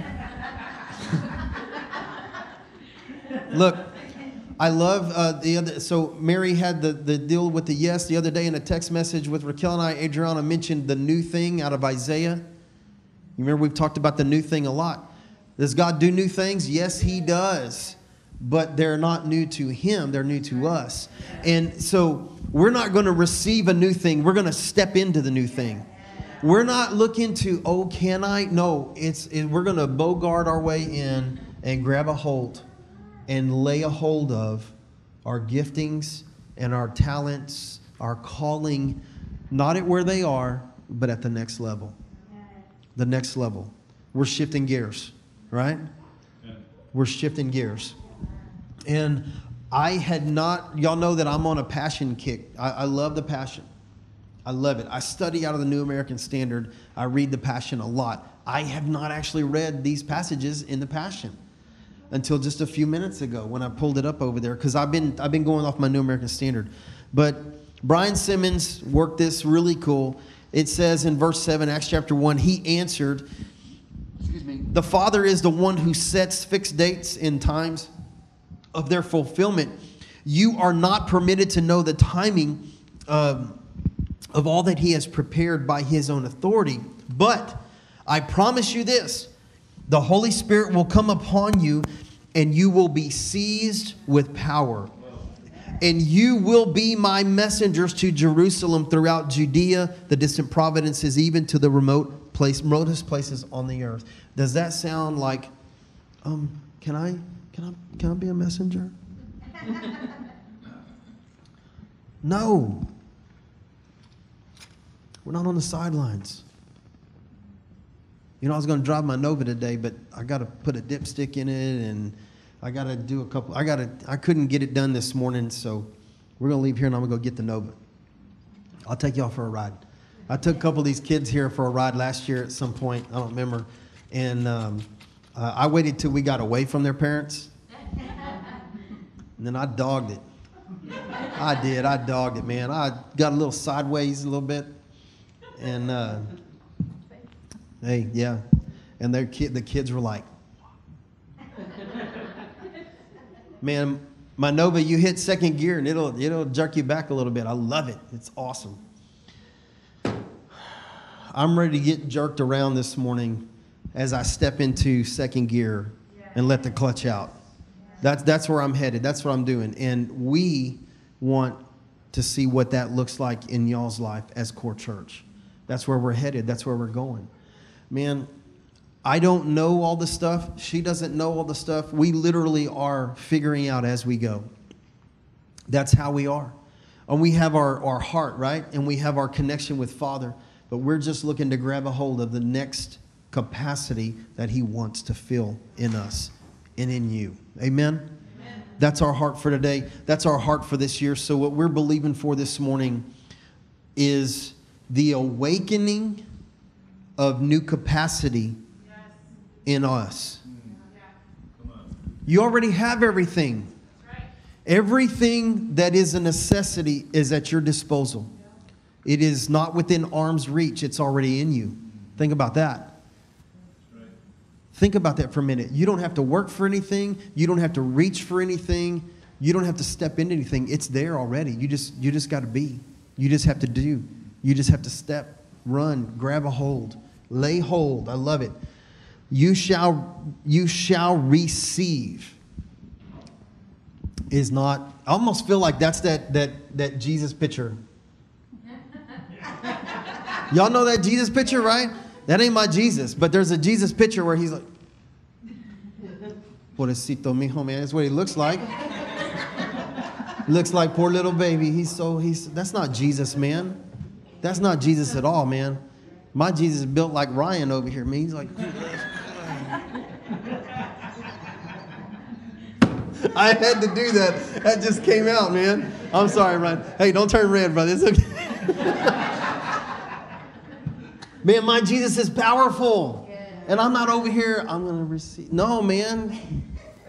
[SPEAKER 1] Look, I love uh, the other. So Mary had the, the deal with the yes the other day in a text message with Raquel and I. Adriana mentioned the new thing out of Isaiah. You remember we've talked about the new thing a lot. Does God do new things? Yes, he does. But they're not new to him. They're new to us. And so we're not going to receive a new thing. We're going to step into the new thing. We're not looking to, oh, can I? No, it's it, we're going to bogart our way in and grab a hold and lay a hold of our giftings and our talents, our calling, not at where they are, but at the next level. The next level. We're shifting gears, right? We're shifting gears. And I had not, y'all know that I'm on a passion kick. I, I love the Passion. I love it. I study out of the New American Standard. I read the Passion a lot. I have not actually read these passages in the Passion until just a few minutes ago when I pulled it up over there, because I've been I've been going off my New American Standard. But Brian Simmons worked this really cool. It says in verse seven, Acts chapter one, he answered, excuse me, the Father is the one who sets fixed dates and times of their fulfillment. You are not permitted to know the timing of of all that he has prepared by his own authority. But I promise you this, the Holy Spirit will come upon you and you will be seized with power. And you will be my messengers to Jerusalem, throughout Judea, the distant provinces, even to the remote place, remotest places on the earth. Does that sound like, um, can I, can I, can I be a messenger? No. We're not on the sidelines. You know, I was going to drive my Nova today, but I got to put a dipstick in it, and I got to do a couple. I got to. I couldn't get it done this morning, so we're going to leave here, and I'm going to go get the Nova. I'll take y'all for a ride. I took a couple of these kids here for a ride last year at some point. I don't remember, and um, uh, I waited till we got away from their parents, and then I dogged it. I did. I dogged it, man. I got a little sideways a little bit. And, uh, hey, yeah. And their kid, the kids were like, man, my Nova, you hit second gear and it'll, it'll jerk you back a little bit. I love it. It's awesome. I'm ready to get jerked around this morning as I step into second gear and let the clutch out. That's, that's where I'm headed. That's what I'm doing. And we want to see what that looks like in y'all's life as CORE Church. That's where we're headed. That's where we're going. Man, I don't know all the stuff. She doesn't know all the stuff. We literally are figuring out as we go. That's how we are. And we have our, our heart, right? And we have our connection with Father. But we're just looking to grab a hold of the next capacity that he wants to fill in us and in you. Amen? Amen. That's our heart for today. That's our heart for this year. So what we're believing for this morning is the awakening of new capacity in us. You already have everything. Everything that is a necessity is at your disposal. It is not within arm's reach. It's already in you. Think about that. Think about that for a minute. You don't have to work for anything. You don't have to reach for anything. You don't have to step into anything. It's there already. You just, you just got to be. You just have to do. You just have to step, run, grab a hold, lay hold. I love it. You shall, you shall receive. Is not. I almost feel like that's that that that Jesus picture. Y'all know that Jesus picture, right? That ain't my Jesus, but there's a Jesus picture where he's like, "Pobrecito mijo, man." That's what he looks like. Looks like poor little baby. He's so, he's, that's not Jesus, man. That's not Jesus at all, man. My Jesus is built like Ryan over here. Man, he's like, I had to do that. That just came out, man. I'm sorry, Ryan. Hey, don't turn red, brother. It's okay. Man, my Jesus is powerful. And I'm not over here, I'm going to receive. No, man.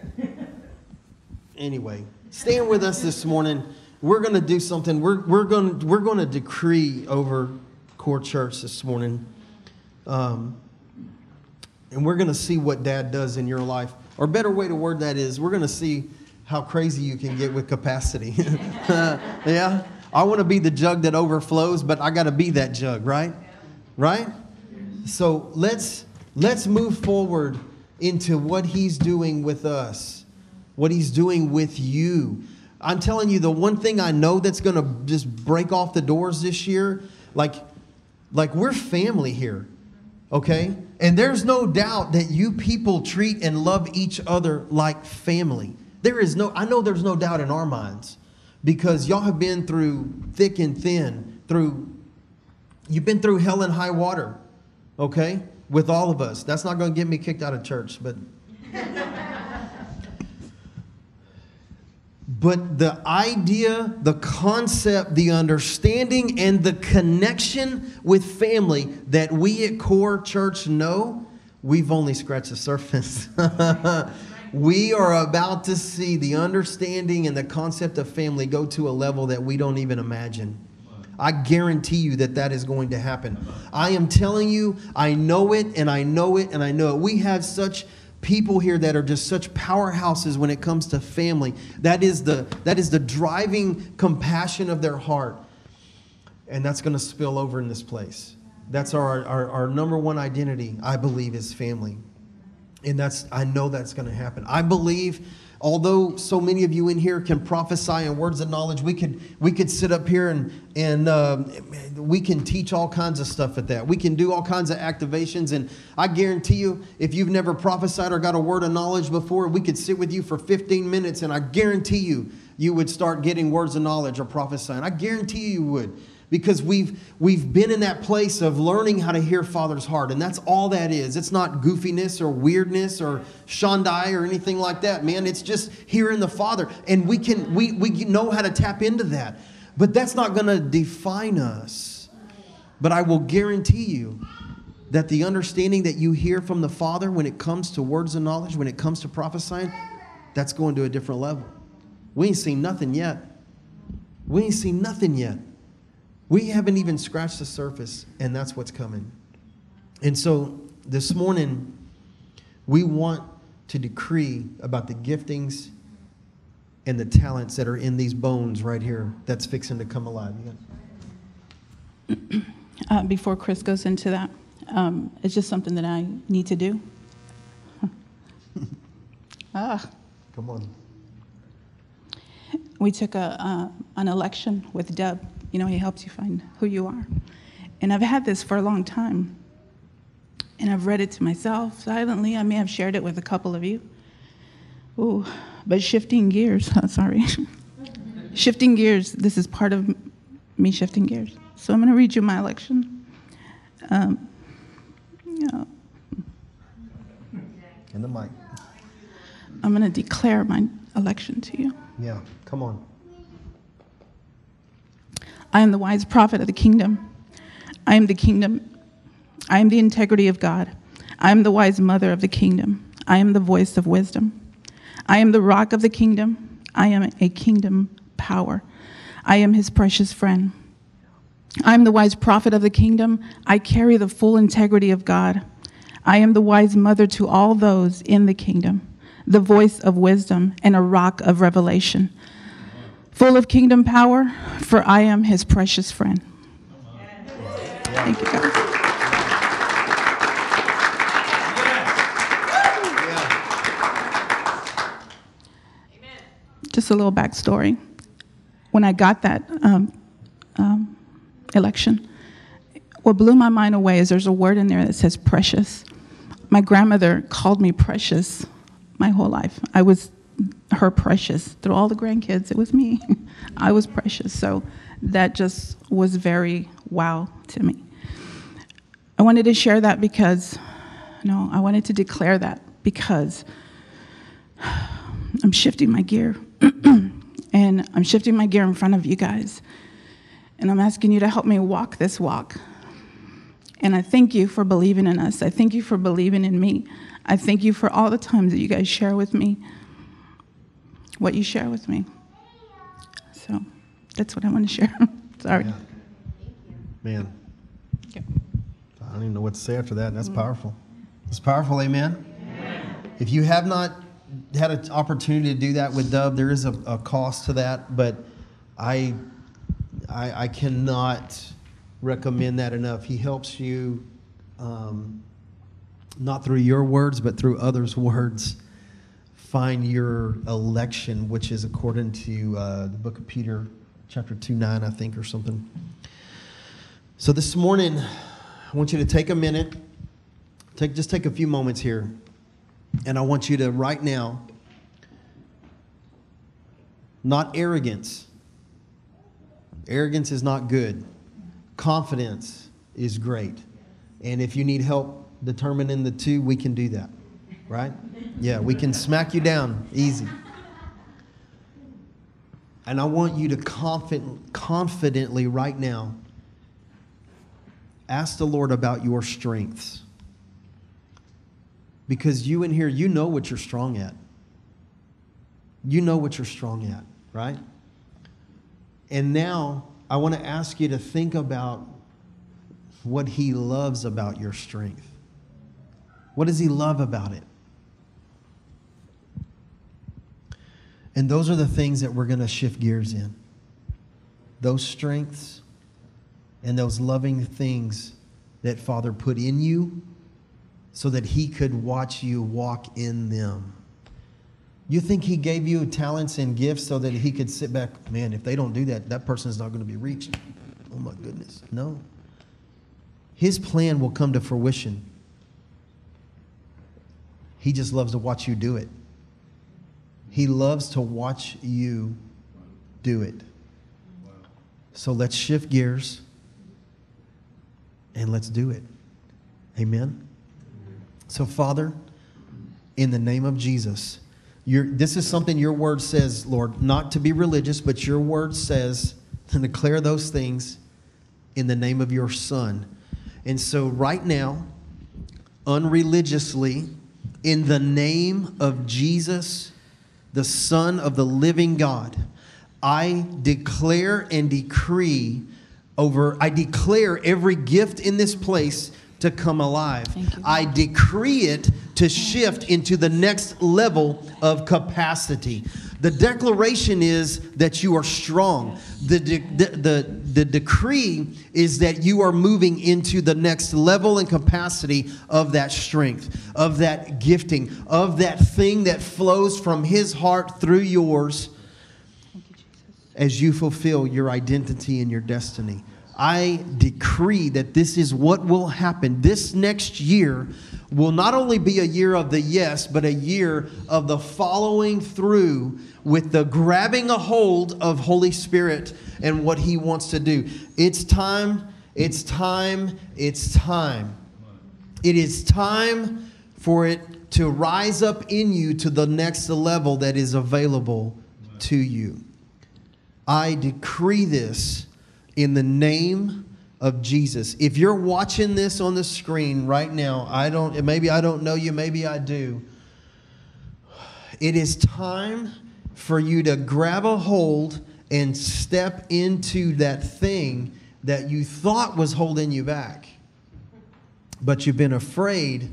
[SPEAKER 1] Anyway, stand with us this morning. We're going to do something. We're, we're going we're going to decree over Core Church this morning. Um, and we're going to see what Dad does in your life. Or a better way to word that is, we're going to see how crazy you can get with capacity. Yeah? I want to be the jug that overflows, but I got to be that jug, right? Right? So let's let's move forward into what he's doing with us, what he's doing with you. I'm telling you, the one thing I know that's going to just break off the doors this year, like, like we're family here, okay? And there's no doubt that you people treat and love each other like family. There is no, I know there's no doubt in our minds, because y'all have been through thick and thin, through, you've been through hell and high water, okay? With all of us. That's not going to get me kicked out of church, but... But the idea, the concept, the understanding, and the connection with family that we at Core Church know, we've only scratched the surface. We are about to see the understanding and the concept of family go to a level that we don't even imagine. I guarantee you that that is going to happen. I am telling you, I know it, and I know it, and I know it. We have such people here that are just such powerhouses when it comes to family. That is the, that is the driving compassion of their heart. And that's going to spill over in this place. That's our, our, our number one identity, I believe, is family. And that's, I know that's going to happen. I believe, although so many of you in here can prophesy in words of knowledge, we could we could sit up here and and uh, we can teach all kinds of stuff at that. We can do all kinds of activations, and I guarantee you, if you've never prophesied or got a word of knowledge before, we could sit with you for fifteen minutes, and I guarantee you, you would start getting words of knowledge or prophesying. I guarantee you, you would. Because we've we've been in that place of learning how to hear Father's heart. And that's all that is. It's not goofiness or weirdness or Shandai or anything like that, man. It's just hearing the Father. And we can we, we know how to tap into that. But that's not going to define us. But I will guarantee you that the understanding that you hear from the Father when it comes to words of knowledge, when it comes to prophesying, that's going to a different level. We ain't seen nothing yet. We ain't seen nothing yet. We haven't even scratched the surface, and that's what's coming. And so this morning, we want to decree about the giftings and the talents that are in these bones right here that's fixing to come alive.
[SPEAKER 14] Uh, before Chris goes into that, um, it's just something that I need to do. ah.
[SPEAKER 1] Come on.
[SPEAKER 14] We took a uh, an election with Deb. You know, he helps you find who you are. And I've had this for a long time. And I've read it to myself silently. I may have shared it with a couple of you. Ooh, but shifting gears, sorry. Shifting gears, this is part of me shifting gears. So I'm going to read you my election. Um, you know,
[SPEAKER 1] In the mic.
[SPEAKER 14] I'm going to declare my election to you.
[SPEAKER 1] Yeah, come on.
[SPEAKER 14] I am the wise prophet of the kingdom. I am the kingdom. I am the integrity of God. I am the wise mother of the kingdom. I am the voice of wisdom. I am the rock of the kingdom. I am a kingdom power. I am his precious friend. I am the wise prophet of the kingdom. I carry the full integrity of God. I am the wise mother to all those in the kingdom, the voice of wisdom and a rock of revelation. Full of kingdom power, for I am his precious friend. Thank you, guys. Just a little backstory. When I got that um, um, election, what blew my mind away is there's a word in there that says precious. My grandmother called me precious my whole life. I was her precious. Through all the grandkids, it was me. I was precious. So that just was very wow to me. I wanted to share that because, no, I wanted to declare that because I'm shifting my gear. And I'm shifting my gear in front of you guys. And I'm asking you to help me walk this walk. And I thank you for believing in us. I thank you for believing in me. I thank you for all the times that you guys share with me what you share with me. So that's what I want to share. Sorry.
[SPEAKER 1] Yeah. Man.
[SPEAKER 14] Okay.
[SPEAKER 1] I don't even know what to say after that. That's powerful. It's powerful, amen? Amen. If you have not had an opportunity to do that with Dub, there is a, a cost to that, but I, I, I cannot recommend that enough. He helps you um, not through your words, but through others' words, find your election, which is according to uh, the book of Peter, chapter two, nine, I think, or something. So this morning, I want you to take a minute, take just take a few moments here, and I want you to right now, not arrogance. Arrogance is not good. Confidence is great. And if you need help determining the two, we can do that, right? Yeah, we can smack you down easy. And I want you to confident, confidently right now ask the Lord about your strengths. Because you in here, you know what you're strong at. You know what you're strong at, right? And now I want to ask you to think about what He loves about your strength. What does He love about it? And those are the things that we're going to shift gears in. Those strengths and those loving things that Father put in you so that He could watch you walk in them. You think He gave you talents and gifts so that He could sit back, man, if they don't do that, that person's not going to be reached. Oh my goodness, no. His plan will come to fruition. He just loves to watch you do it. He loves to watch you do it. So let's shift gears and let's do it. Amen. So Father, in the name of Jesus, Your, this is something your word says, Lord, not to be religious, but your word says to declare those things in the name of your Son. And so right now, unreligiously, in the name of Jesus, the Son of the living God, I declare and decree over, I declare every gift in this place to come alive. I decree it to shift into the next level of capacity. The declaration is that you are strong. The, de- the, the, the decree is that you are moving into the next level and capacity of that strength, of that gifting, of that thing that flows from His heart through yours as you fulfill your identity and your destiny. I decree that this is what will happen. This next year will not only be a year of the yes, but a year of the following through with the grabbing a hold of Holy Spirit and what He wants to do. It's time, it's time, it's time. It is time for it to rise up in you to the next level that is available to you. I decree this in the name of Jesus. If you're watching this on the screen right now, I don't, maybe I don't know you, maybe I do. It is time for you to grab a hold and step into that thing that you thought was holding you back, but you've been afraid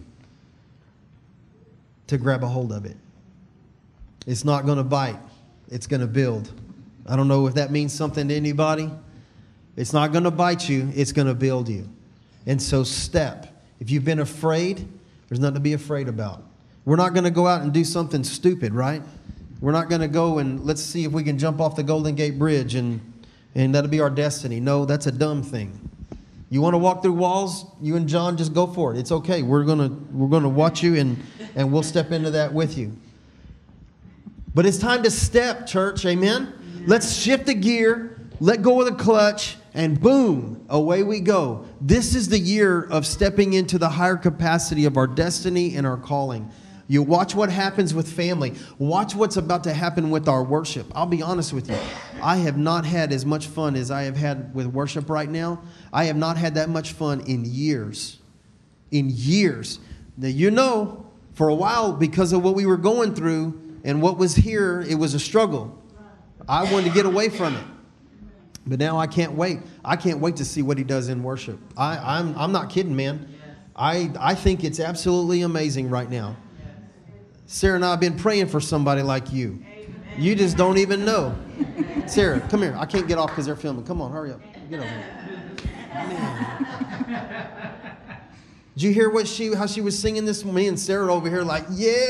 [SPEAKER 1] to grab a hold of it. It's not going to bite. It's going to build. I don't know if that means something to anybody. It's not going to bite you. It's going to build you. And so step. If you've been afraid, there's nothing to be afraid about. We're not going to go out and do something stupid, right? We're not going to go and let's see if we can jump off the Golden Gate Bridge and, and that'll be our destiny. No, that's a dumb thing. You want to walk through walls? You and John just go for it. It's okay. We're going to we're going to watch you and, and we'll step into that with you. But it's time to step, church. Amen? Let's shift the gear, let go of the clutch, and boom, away we go. This is the year of stepping into the higher capacity of our destiny and our calling. You watch what happens with family. Watch what's about to happen with our worship. I'll be honest with you. I have not had as much fun as I have had with worship right now. I have not had that much fun in years. In years. Now, you know, for a while, because of what we were going through and what was here, it was a struggle. I wanted to get away from it. But now I can't wait. I can't wait to see what he does in worship. I, I'm, I'm not kidding, man. I, I think it's absolutely amazing right now. Sarah and I have been praying for somebody like you. You just don't even know. Sarah, come here. I can't get off because they're filming. Come on, hurry up. Get over here. Man. Did you hear what she, how she was singing this? Me and Sarah over here like,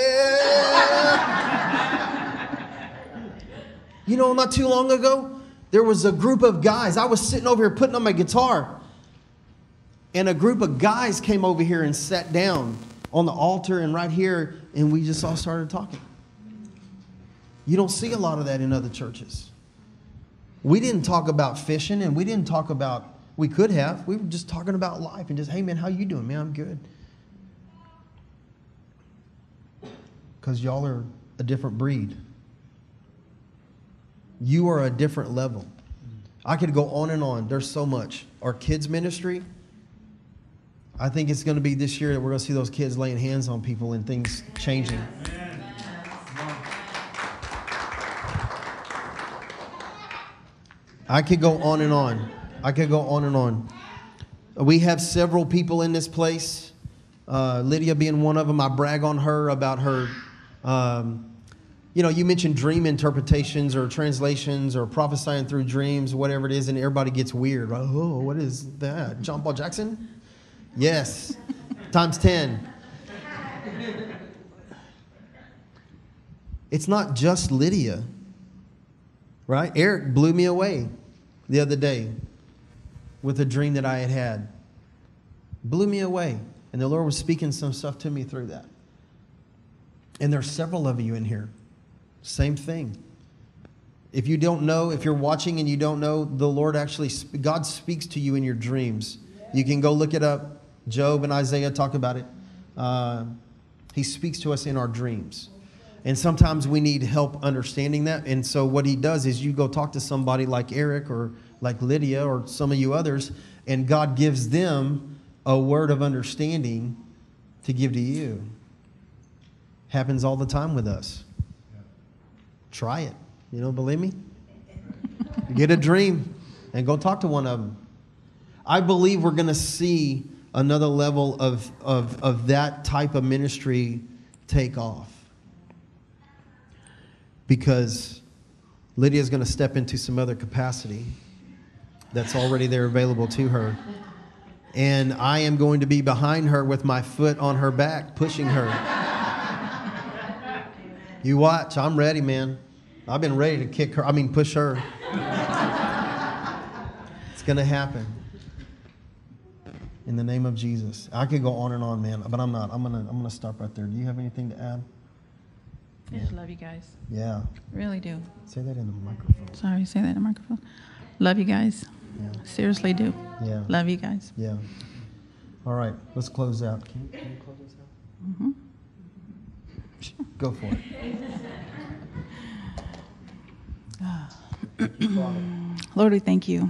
[SPEAKER 1] yeah. You know, not too long ago, there was a group of guys. I was sitting over here putting on my guitar. And a group of guys came over here and sat down on the altar and right here. And we just all started talking. You don't see a lot of that in other churches. We didn't talk about fishing and we didn't talk about, we could have. We were just talking about life and just, hey, man, how you doing? Man, I'm good. Because y'all are a different breed. You are a different level. I could go on and on. There's so much. Our kids' ministry, I think it's going to be this year that we're going to see those kids laying hands on people and things changing. I could go on and on. I could go on and on. We have several people in this place. Uh, Lydia being one of them. I brag on her about her. Um, you know, you mentioned dream interpretations or translations or prophesying through dreams, whatever it is, and everybody gets weird. Right? Oh, what is that? John Paul Jackson? Yes. Times ten. It's not just Lydia. Right? Eric blew me away the other day with a dream that I had had. Blew me away. And the Lord was speaking some stuff to me through that. And there's several of you in here. Same thing. If you don't know, if you're watching and you don't know, the Lord actually, God speaks to you in your dreams. You can go look it up. Job and Isaiah talk about it. Uh, he speaks to us in our dreams. And sometimes we need help understanding that. And so what he does is you go talk to somebody like Eric or like Lydia or some of you others, and God gives them a word of understanding to give to you. Happens all the time with us. Try it. You don't believe me? Get a dream and go talk to one of them. I believe we're going to see another level of, of, of that type of ministry take off. Because Lydia's going to step into some other capacity that's already there available to her. And I am going to be behind her with my foot on her back, pushing her. You watch. I'm ready, man. I've been ready to kick her. I mean, push her. It's going to happen. In the name of Jesus. I could go on and on, man, but I'm not. I'm going to I'm going to stop right there. Do you have anything to add?
[SPEAKER 14] I just love you guys.
[SPEAKER 1] Yeah.
[SPEAKER 14] Really do.
[SPEAKER 1] Say that in the microphone.
[SPEAKER 14] Sorry, say that in the microphone. Love you guys.
[SPEAKER 1] Yeah.
[SPEAKER 14] Seriously do.
[SPEAKER 1] Yeah.
[SPEAKER 14] Love you guys.
[SPEAKER 1] Yeah. All right, let's close out. Can you, can you close this out?
[SPEAKER 14] Mm-hmm.
[SPEAKER 1] Go for it.
[SPEAKER 14] Lord, we thank you.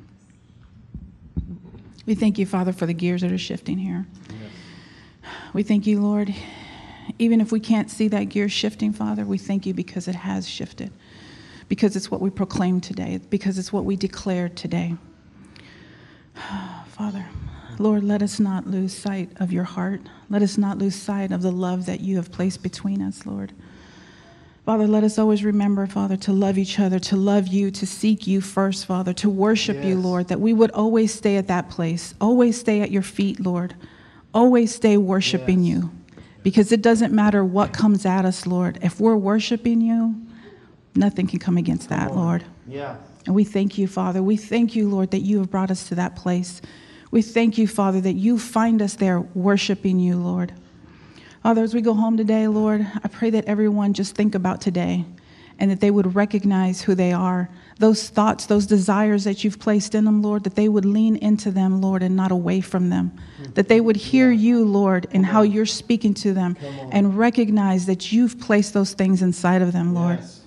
[SPEAKER 14] We thank you, Father, for the gears that are shifting here. Yes. We thank you, Lord. Even if we can't see that gear shifting, Father, we thank you because it has shifted. Because it's what we proclaim today. Because it's what we declare today. Father, Lord, let us not lose sight of your heart. Let us not lose sight of the love that you have placed between us, Lord. Father, let us always remember, Father, to love each other, to love you, to seek you first, Father, to worship yes. you, Lord, that we would always stay at that place, always stay at your feet, Lord, always stay worshiping yes. you, because it doesn't matter what comes at us, Lord. If we're worshiping you, nothing can come against that, come Lord.
[SPEAKER 1] Yeah.
[SPEAKER 14] And we thank you, Father. We thank you, Lord, that you have brought us to that place. We thank you, Father, that you find us there worshiping you, Lord. Father, as we go home today, Lord, I pray that everyone just think about today. and that they would recognize who they are. Those thoughts, those desires that you've placed in them, Lord, that they would lean into them, Lord, and not away from them. That they would hear you, Lord, and how you're speaking to them, and recognize that you've placed those things inside of them, Lord. Yes.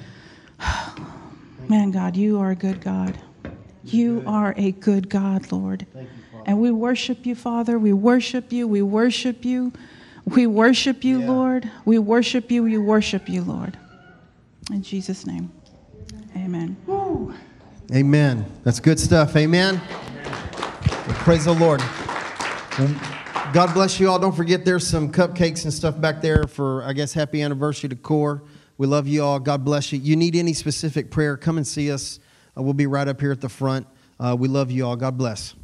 [SPEAKER 14] Man, God, you are a good God. You are a good God, Lord. And we worship you, Father. We worship you. We worship you. We worship you, yeah. Lord. We worship you. We worship you, Lord. In Jesus' name, amen.
[SPEAKER 1] Woo. Amen. That's good stuff. Amen. Well, praise the Lord. Well, God bless you all. Don't forget there's some cupcakes and stuff back there for, I guess, happy anniversary to Core. We love you all. God bless you. You need any specific prayer, come and see us. Uh, we'll be right up here at the front. Uh, we love you all. God bless.